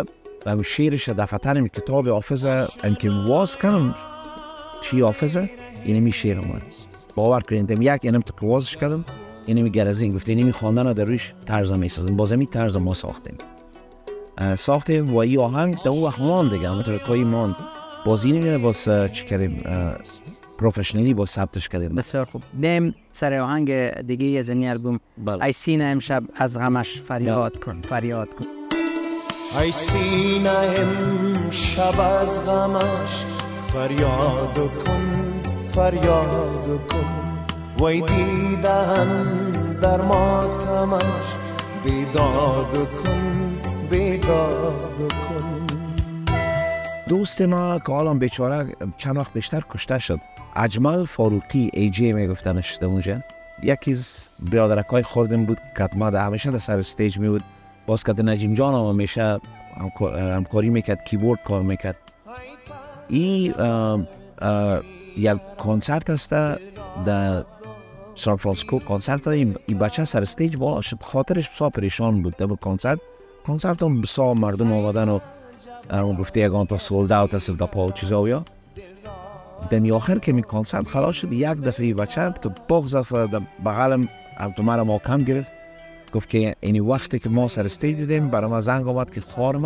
و شعرش دفتر این کتاب حافظه که واز کنم چی حافظه اینمی شعر اومد. باور کنید یک اینم تو که وازش کردم اینمی گرزین گفته اینمی خواندن در روش طرز میسازم. باز این طرز ما ساختیم و این آهنگ در اون وقت ماند دیگه همونطور که ماند. باز اینمی باز چی کردیم پروفشنالی باز ثبتش کردیم. بسیار خوب. بیم سر آهنگ دیگه از این البوم ای سینه امشب از غمش فریاد کن فریاد کن. ای سینه امشب از غمش فریاد کن فریاد کن وی دیدن در ماتمش بیداد کن بیداد کن. دوست ما که حالا بیچاره چند وقت بیشتر کشته شد اجمل فاروقی ای جی میگفتنش در اونجا یکی از برادرکای خوردم بود که ما همیشه در سر استیج می بود. باز که نجیم جان هم همیشه همکاری میکرد کیبورد کار میکرد. این یک کنسرت است در سان فرانسیسکو کنسرت این بچه سر استیج بالا شد خاطرش بسیار پریشان بود. در کنسرت هم بسیار مردم آمدن و گفته یکان تا سولد اوت است در پا و چیزا و یا دمی آخر که می کنسرت خلاص شد یک دفعه بچه تو باغ زد در بغلم تو مرا محکم گرفت گفت که اینی وقتی که ما سر استیج دیدیم برای ما زنگ آمد که خوار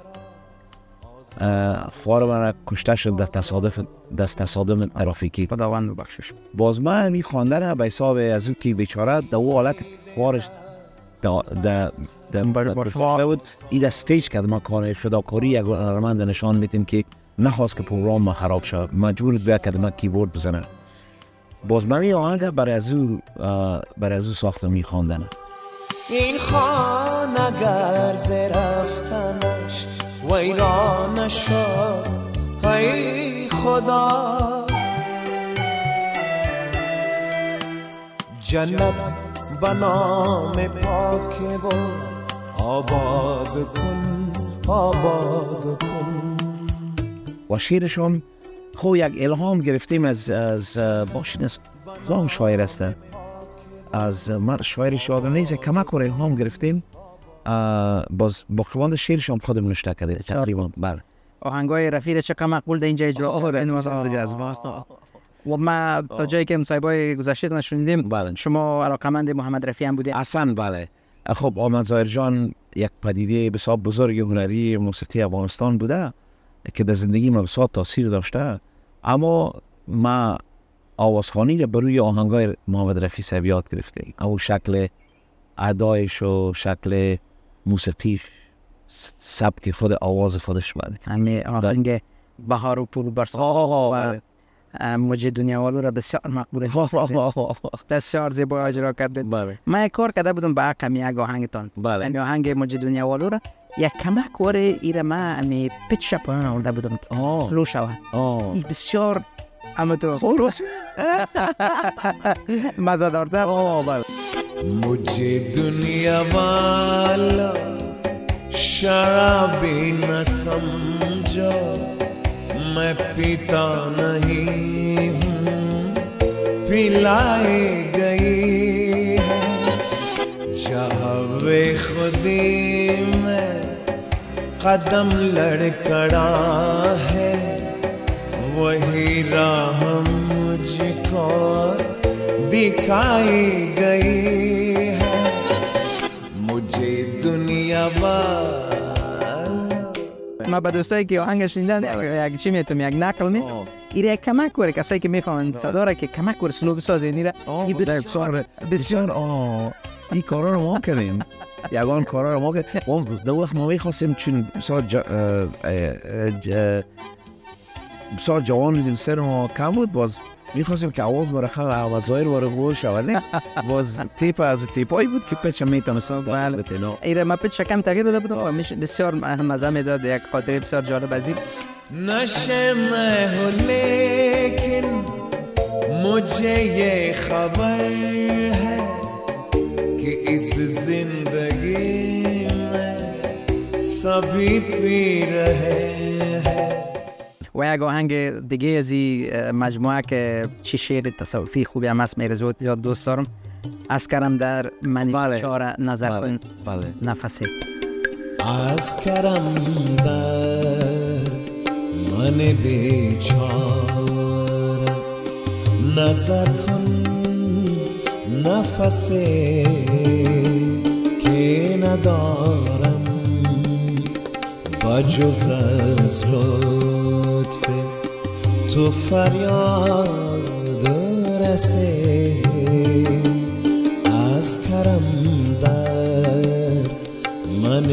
مرا کشته شد در تصادم ترافیکی. خداوند ببخشش. باز من می خواندن به حساب از اون که بیچاره در اون حالت خوارش بود این در استیج کرد. ما کار فداکاری یک هنرمند نشان میدیم که نخواست که پروگرام ما خراب شد مجبور بود کرد ما کیبورد بزنه. باز من می آهنگ برای از او ساختم می خواندن. این خانه گرز رفتنش ویران شد ای خدا جنت به نام پاک و آباد کن آباد کن. و شعرشون خو یک الهام گرفتیم از باشین از کدام شاعر است از شاعرش یادم نیست کمک و الهام گرفتیم باز با خوانده شعرشون خودم نوشته کردیم تقریبا. بله آهنگای رفیق چقدر مقبول در اینجا اجرا و ما تا جایی که مصاحبه‌های گذشته شنیدیم شما علاقه‌مند محمد رفیع هم بودید. اصلا بله. خب آمد ظاهر جان یک پدیده بسیار بزرگ هنری موسیقی افغانستان بوده که در زندگی ما بسیار تاثیر داشته. اما ما آوازخوانی را بر روی آهنگای محمد رفیع صاحب یاد گرفتیم. او شکل ادایش و شکل موسیقی سبک خود آواز خودش بود. همین آهنگ بهار و پول برسا و موج دنیا والو را بسیار مقبول بسیار زیبا اجرا کردید. من یک کار کرده بودم با کمی یک آهنگتان همین آهنگ موج دنیا والو را یک کمک وره ایره ما همی پیچ پایان آورده بودم فلو شود این بسیار اما تو خورس مزه دارده. مجھے دنیا والا شرابی نہ سمجھو میں پیتا نہیں ہوں پلائی گئی ہے جہوے خودی میں قدم لڑکڑا ہے وہی راہ مجھ کو دکھائی گئی ہے مجھے دنیا ما به دوستایی که آهنگ شنیدن یک چی میتونم یک نقل می ایره کمک وره کسایی که میخوان صدا را که کمک وره سلو بسازه نیره بسیار این کارا رو ما کردیم یگان کارا رو ما کردیم دو وقت ما میخواستیم چون بسیار جوان بودیم سر ما کم بود باز میخواستیم که آواز مرخم آوازهای رو رو شود باز تیپ از تیپایی بود که پیچ میتونستم بتنو ایره ما پیچ کم تغییر داده بودم و بسیار مزه میداد یک خاطره بسیار جالب از این نشه میں ہو لیکن مجھے یہ خبر ہے کہ اس زندگی میں سبھی پی رہے و یک آهنگ دیگه از این مجموعه که چی شعر تصوفی خوبی هم هست میره زود یاد دوست دارم از کرم در منی چاره نظر کن نفسی از کرم در من بیچاره نظر کن نفسی که ندارم بجز از لطف تو فریاد رسی از کرم در من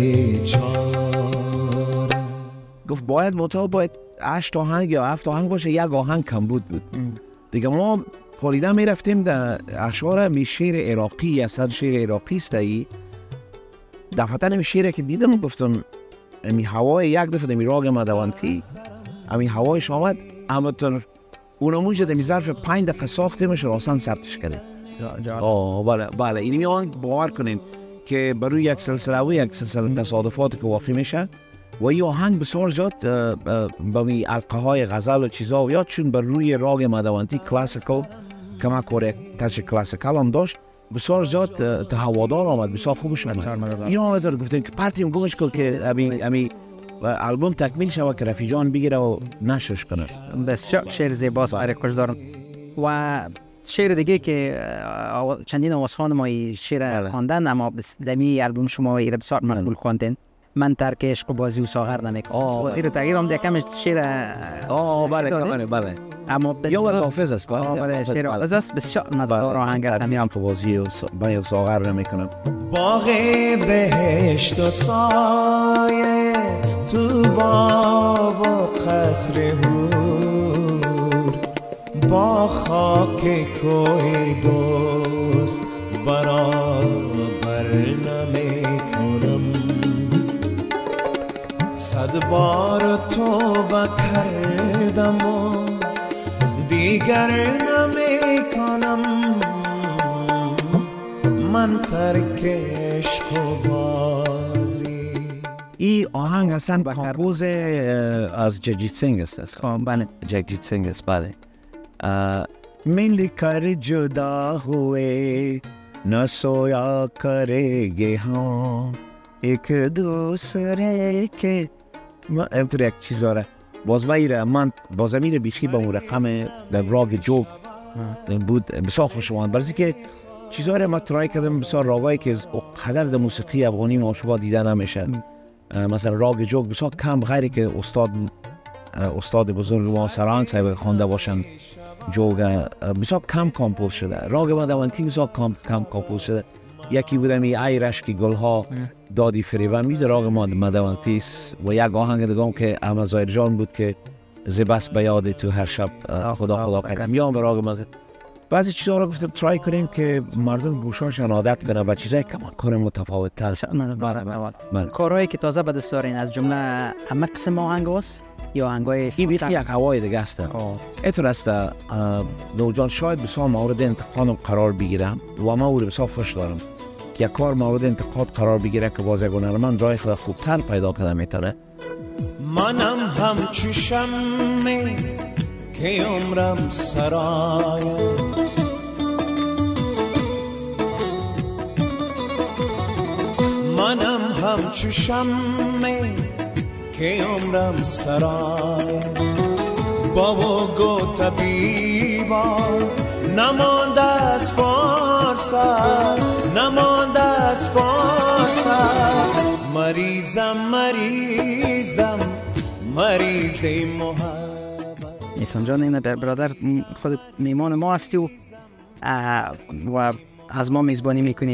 بیچاره. گفت باید باید 8 آهنگ یا 7 آهنگ باشه، یک آهنگ کم بود. دیگه ما پالیده می رفتیم در اشعار می شعر عراقی، اصلا شعر عراقی است ای دفعتا می شعر که دیدم گفتن امی هوای یک دفعه می راگ مدوانتی امی هوایش آمد، اما تر اونمونجا در می ظرف 5 دفعه ساختیمش رو آسان ثبتش کردیم. بله اینمی آهنگ باور کنین که برای یک سلسله و یک سلسله تصادفات که واقع میشه و این آهنگ بسیار زیاد با می علقه های غزل و چیزا و یا چون بر روی راگ مدوانتی کلاسیکل کمک کاره تچ کلاسیکل هم داشت بسیار زیاد تهوادار آمد، بسیار خوبش آمد. این آمد رو گفتیم که پرتیم گوش کن که امی البوم تکمیل شود که رفیجان بگیره و نشرش کنه. بسیار شعر زیباست برای خوش دارم. و شعر دیگه که چندین آوازخوان ما شعر خواندن، اما دمی البوم شما ایره بسیار مقبول خواندین. من ترک عشق و بازی و ساغر نمیکنم. غیر تغییر هم دیگه کمش شعر بله. اما یا از حافظ است. بله شعر حافظ است، بسیار مزدار آهنگ است. هم تو بازی و ساغر نمیکنم. باغ بهشت و سایه تو باب و قصر هور با خاک کوی دوست برابر نمیکنم. 100 بار توبه کردم و دیگر نمیکنم. من ترک عشق و بازی. این آهنگ اصلا کامپوز از جگجیت سینگ است. بله جگجیت سینگ است. بله मिल कर जुदा हुए न सोया करेंगे हम एक दूसरे के اینطور یک چیز داره. باز من باز میره بیشی با اون رقم در راگ جوگ بود بسیار خوشم آمد. برای که چیزا رو ما ترای کردم بسیار راگایی که قدر در موسیقی افغانی ما شما دیده نمیشه. مثلا راگ جوگ بسیار کم غیری که استاد بزرگ ما سرانگ صاحب خوانده باشن جوگ بسیار کم کامپوز شده. راگ مدوانتی بسیار کم کامپوز شده. یکی بودم ای رشک گلها دادی فریبن میده راگ مدوانتی است و یک آهنگ دیگه که احمد ظاهر جان بود که زبس به یاد تو هر شب خدا کنم میام به راگ مدوانتی. بعضی چیزها رو گفتم ترای کنیم که مردم گوشاشون عادت کنه و چیزای کمان کار متفاوت تر. کارهایی که تازه به دست دارین از جمله همه قسم آهنگ هست یا آهنگای این بیخی یک هوای دیگه است. اینطور است نوجان شاید بسیار مورد انتقاد قرار بگیرم و ما او رو بسیار خوش دارم که یک کار مورد انتقاد قرار بگیره که باز یک هنرمند رای خود خوبتر پیدا کنه میتونه. منم همچو شمع که عمرم سرای منم همچو شمع که عمرم سرای بابا گو طبیبا نمانده از فارسا نمانده از فارسا مریض محبت. نیسان جان این برادر خود میمان ما هستی و از ما میزبانی میکنی.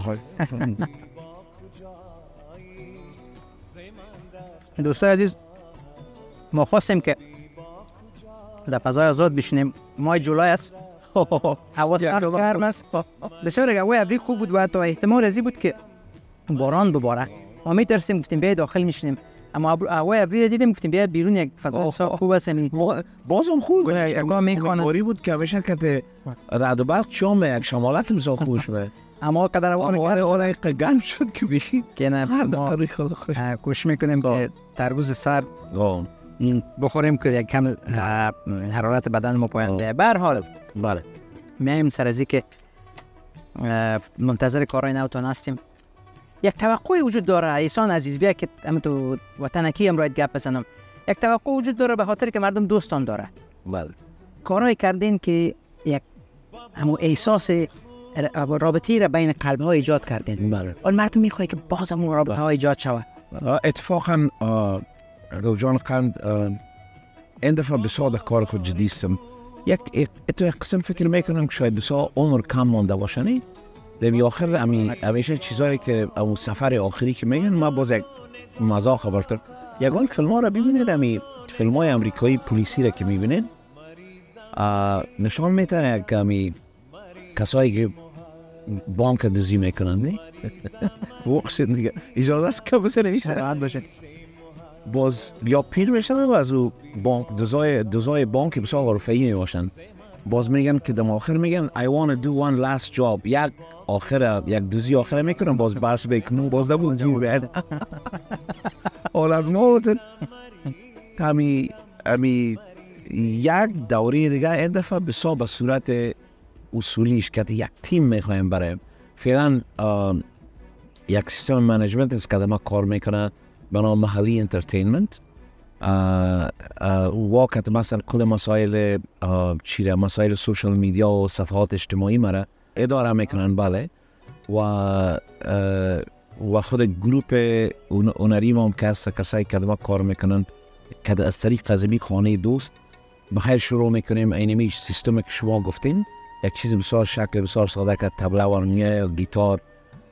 دوستای عزیز ما خواستیم که در فضای آزاد بشینیم. ماه جولای است، هوا گرم است، بسیار هوای ابری خوب بود و حتی احتمال ازی بود که باران بباره. ما میترسیم گفتیم بیاید داخل میشینیم، اما هوای ابری دیدیم گفتیم بیاید بیرون. یک فضای خوب است. بازم خوب اگه میخوانه کاری بود که بشه که رعد و برق چوم یک شمالت بسیار خوب شده. اما قدر اون گرم شد که بشید که نه ما کوشش میکنیم که تربوز سر بخوریم که یک کم حرارت بدن ما پایین بیاید. به هر حال بله میایم سر از که منتظر کارهای نوتان هستیم یک توقعی وجود داره. احسان عزیز بیا که تو وطنکی امروز گپ بزنم. یک توقع وجود داره به خاطر که مردم دوستان داره. بله. کارهای کردین که یک همون احساس رابطی را بین قلب ها ایجاد کردین. بله. اون مردم میخواد که باز همون رابطه ها ایجاد شود. اتفاقا روزان قند این دفعه بسیار در کار خود جدی استم. یک قسم فکر میکنم که شاید بسیار عمر کم مانده باشنی. در آخر همیشه چیزایی که اون سفر آخری که میگن ما باز یک مزاح خبرتر یگان فیلم ها را ببینید. فیلم های امریکایی پلیسی را که میبینید نشان میده که کسایی که بانک دزدی میکنن نه وقت دیگه اجازه است که بسه نمیشه راحت باشه. باز یا پیر میشن و از او بانک دزای بانک بسیار حرفه‌ای میباشن. باز میگن که دم آخر میگن I want to do one last job. یک دوزی آخر میکنن باز بس بکنم باز نبود گیر بیاد. اول از ما همی یک دوره دیگه این دفعه بسیار به صورت اصولیش که یک تیم میخوایم برای فعلا یک سیستم منیجمنت است که ما کار میکنه به نام محلی انترتینمنت. واقعا مثلا کل مسائل سوشال میدیا و صفحات اجتماعی مرا اداره میکنن. بله. و خود گروپ اونری ما هم کسایی که ما کار میکنن که از طریق تزمی خانه دوست بخیر شروع میکنیم اینمی سیستم که شما گفتین. یک چیز بسیار شکل بسیار ساده که تبله ورنیه گیتار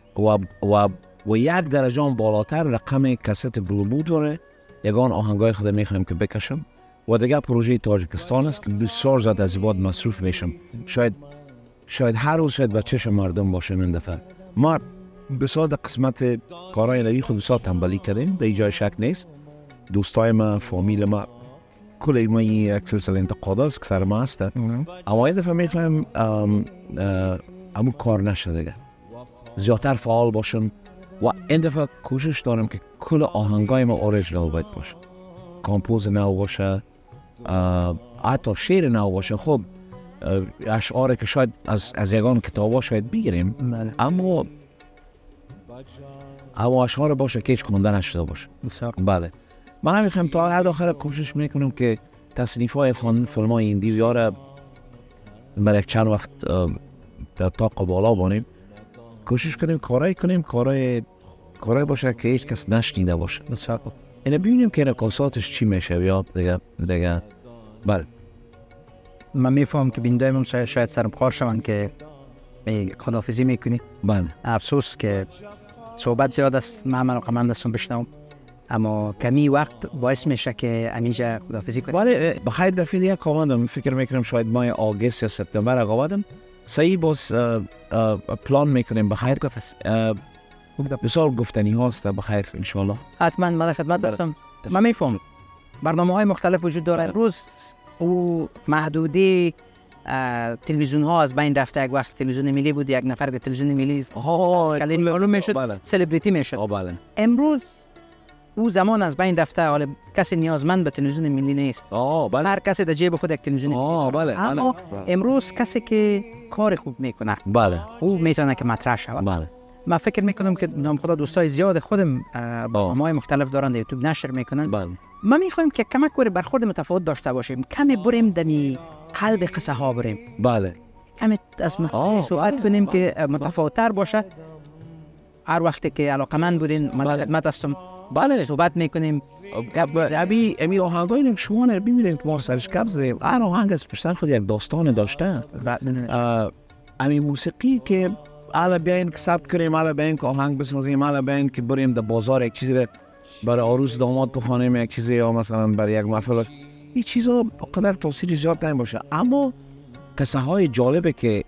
و یک درجه هم بالاتر رقم کست بلومود داره. یگان آهنگای خود میخوایم که بکشم و دیگه پروژه تاجیکستان است که بسیار زیاد از بعد مصروف میشم. شاید هر روز شاید به چشم مردم باشه. من دفعه ما بسیار در قسمت کارهای نوی خود بسیار تنبلی کردیم. در جای شک نیست. دوستای ما، فامیل ما، کل ما یک سلسله انتقاد است که سر ما هست. اما این دفعه میخوایم همون کار نشه دیگه. زیادتر فعال باشم و این دفعه کوشش دارم که کل آهنگای ما اوریجنال باید باشه. کامپوز نو باشه، حتی شعر نو باشه. خب اشعاری که شاید از یگان کتابا شاید بگیریم اما اشعار باشه که هیچ خونده نشده باشه. بله. من میخوایم تا حد آخر کوشش میکنم که تصنیف های فیلم های ایندی بیاره برای چند وقت در طاق بالا بانیم. کوشش کنیم کارای باشه که هیچ کس نشنیده باشه. اینه ببینیم که نکاساتش چی میشه یا دیگه. بله. من میفهم که بیندایم شاید سرم کار شوند که خداحافظی میکنی. بله. افسوس که صحبت زیاد است. من رقمند هستم بشنوم اما کمی وقت باعث میشه که همینجا خداحافظی کنیم. بله. بخیر دفعه دیگه آمدم. فکر میکنم شاید ماه آگوست یا سپتامبر آمدم. صحیح باز پلان میکنیم. بخیر بسیار گفتنی هاست. بخیر انشالله. حتما من خدمت داشتم. من میفهم برنامه های مختلف وجود داره. امروز او محدودی تلویزیون ها از بین رفته. یک وقت تلویزیون ملی بود، یک نفر به تلویزیون ملی معلوم میشد، سلبریتی میشد. امروز او زمان از بین رفته. حالا کسی نیازمند به تلویزیون ملی نیست. هر کسی در جیب خود یک تلویزیون اما امروز کسی که کار خوب میکنه او میتونه که مطرح شود. من فکر میکنم که نام خدا دوستای زیاد خودم برنامه‌های مختلف دارن در یوتیوب نشر میکنن. ما میخوایم که کمک کنیم برخورد متفاوت داشته باشیم. کمی بریم دمی قلب قصه ها بریم. کمی از صحبت کنیم که متفاوت‌تر باشه. هر وقتی که علاقمند بودین من خدمت هستم. صحبت میکنیم. امی آهنگایی که شما ببینید که ما سرش گپ زدیم. هر آهنگ از پشت خود یک داستان داشته. امی موسیقی که حالا بیاین که ثبت کنیم، حالا بیاین که آهنگ بسازیم، حالا بیاین که بریم در بازار یک چیزی برای عروس داماد بخوانیم، یک چیزی یا مثلا برای یک محفل، این چیزا بقدر تاثیر زیاد نمیشه. اما قصه های جالبه که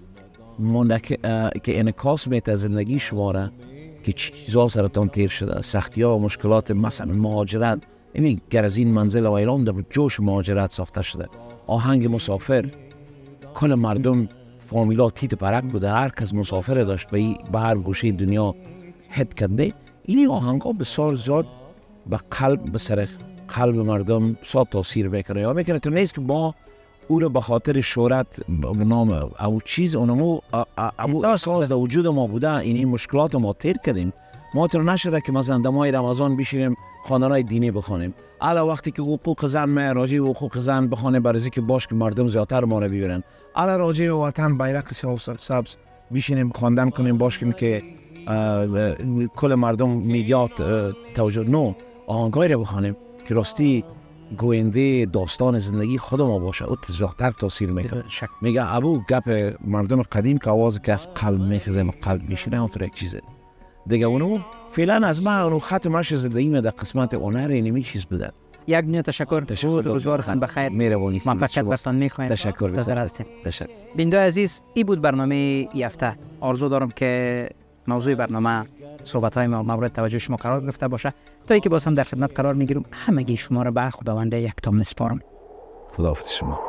انعکاس میده زندگی شما را که چیزا سرتان تیر شده، سختی ها و مشکلات، مثلا مهاجرت. این گر از این منزل و ایران در جوش مهاجرت ساخته شده. آهنگ مسافر، کل مردم فامیلا تیت پرک بوده، هر کس مسافر داشت به هر گوشه دنیا هد کرده. این آهنگ ها بسیار زیاد به سر قلب مردم بسیار تاثیر میکنه. یا میکنه تو نیست که ما او رو به خاطر شهرت به نام او چیز اونمو احساس در وجود ما بوده، این مشکلات ما تیر کردیم. ما تو نشده که مثلا دمای رمضان بشینیم خواندن‌های دینی بخونیم. الا وقتی که حقوق زن ما راجع به حقوق زن بخونه برای که باش که مردم زیادتر ما رو ببینن. الا راجع به وطن بیرق سبز بشینیم خواندن کنیم باش که کل مردم میدیات توجه نو آهنگای رو بخونیم که راستی گوینده داستان زندگی خود ما باشه او زیادتر تاثیر میکنه. میگه ابو گپ مردم قدیم که آواز که از قلب میخزه قلب میشینه اون یک چیزه دیگه. اونو فعلا از ما اونو ختمش زندگی در قسمت هنر اینمی چیز بوده. یک دنیا تشکر. روزگارتان بخیر. مهربانی. موفقیت برتان میخوایم. تشکر بسیار. بیننده عزیز، این بود برنامه ای هفته. آرزو دارم که موضوع برنامه صحبت های ما مورد توجه شما قرار گرفته باشه. تا اینکه باز هم در خدمت قرار میگیرم، همگی شما را به خداوند یکتا میسپارم. خداحافظ شما.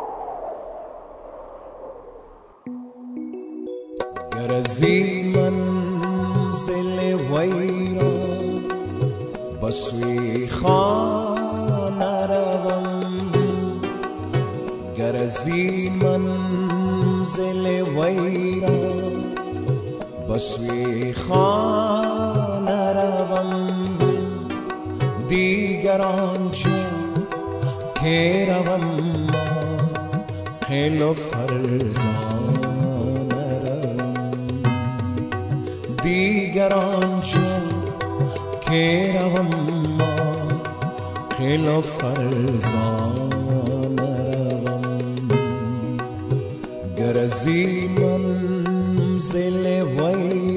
گر از این منزل وی را به سوی خانه روم، گر از این منزل وی را به سوی خانه روم، دیگر آنجا که روم خیل و فرزانه روم، دیگر آنجا که روم خیل و فرزانه روم، گر از این منزل وی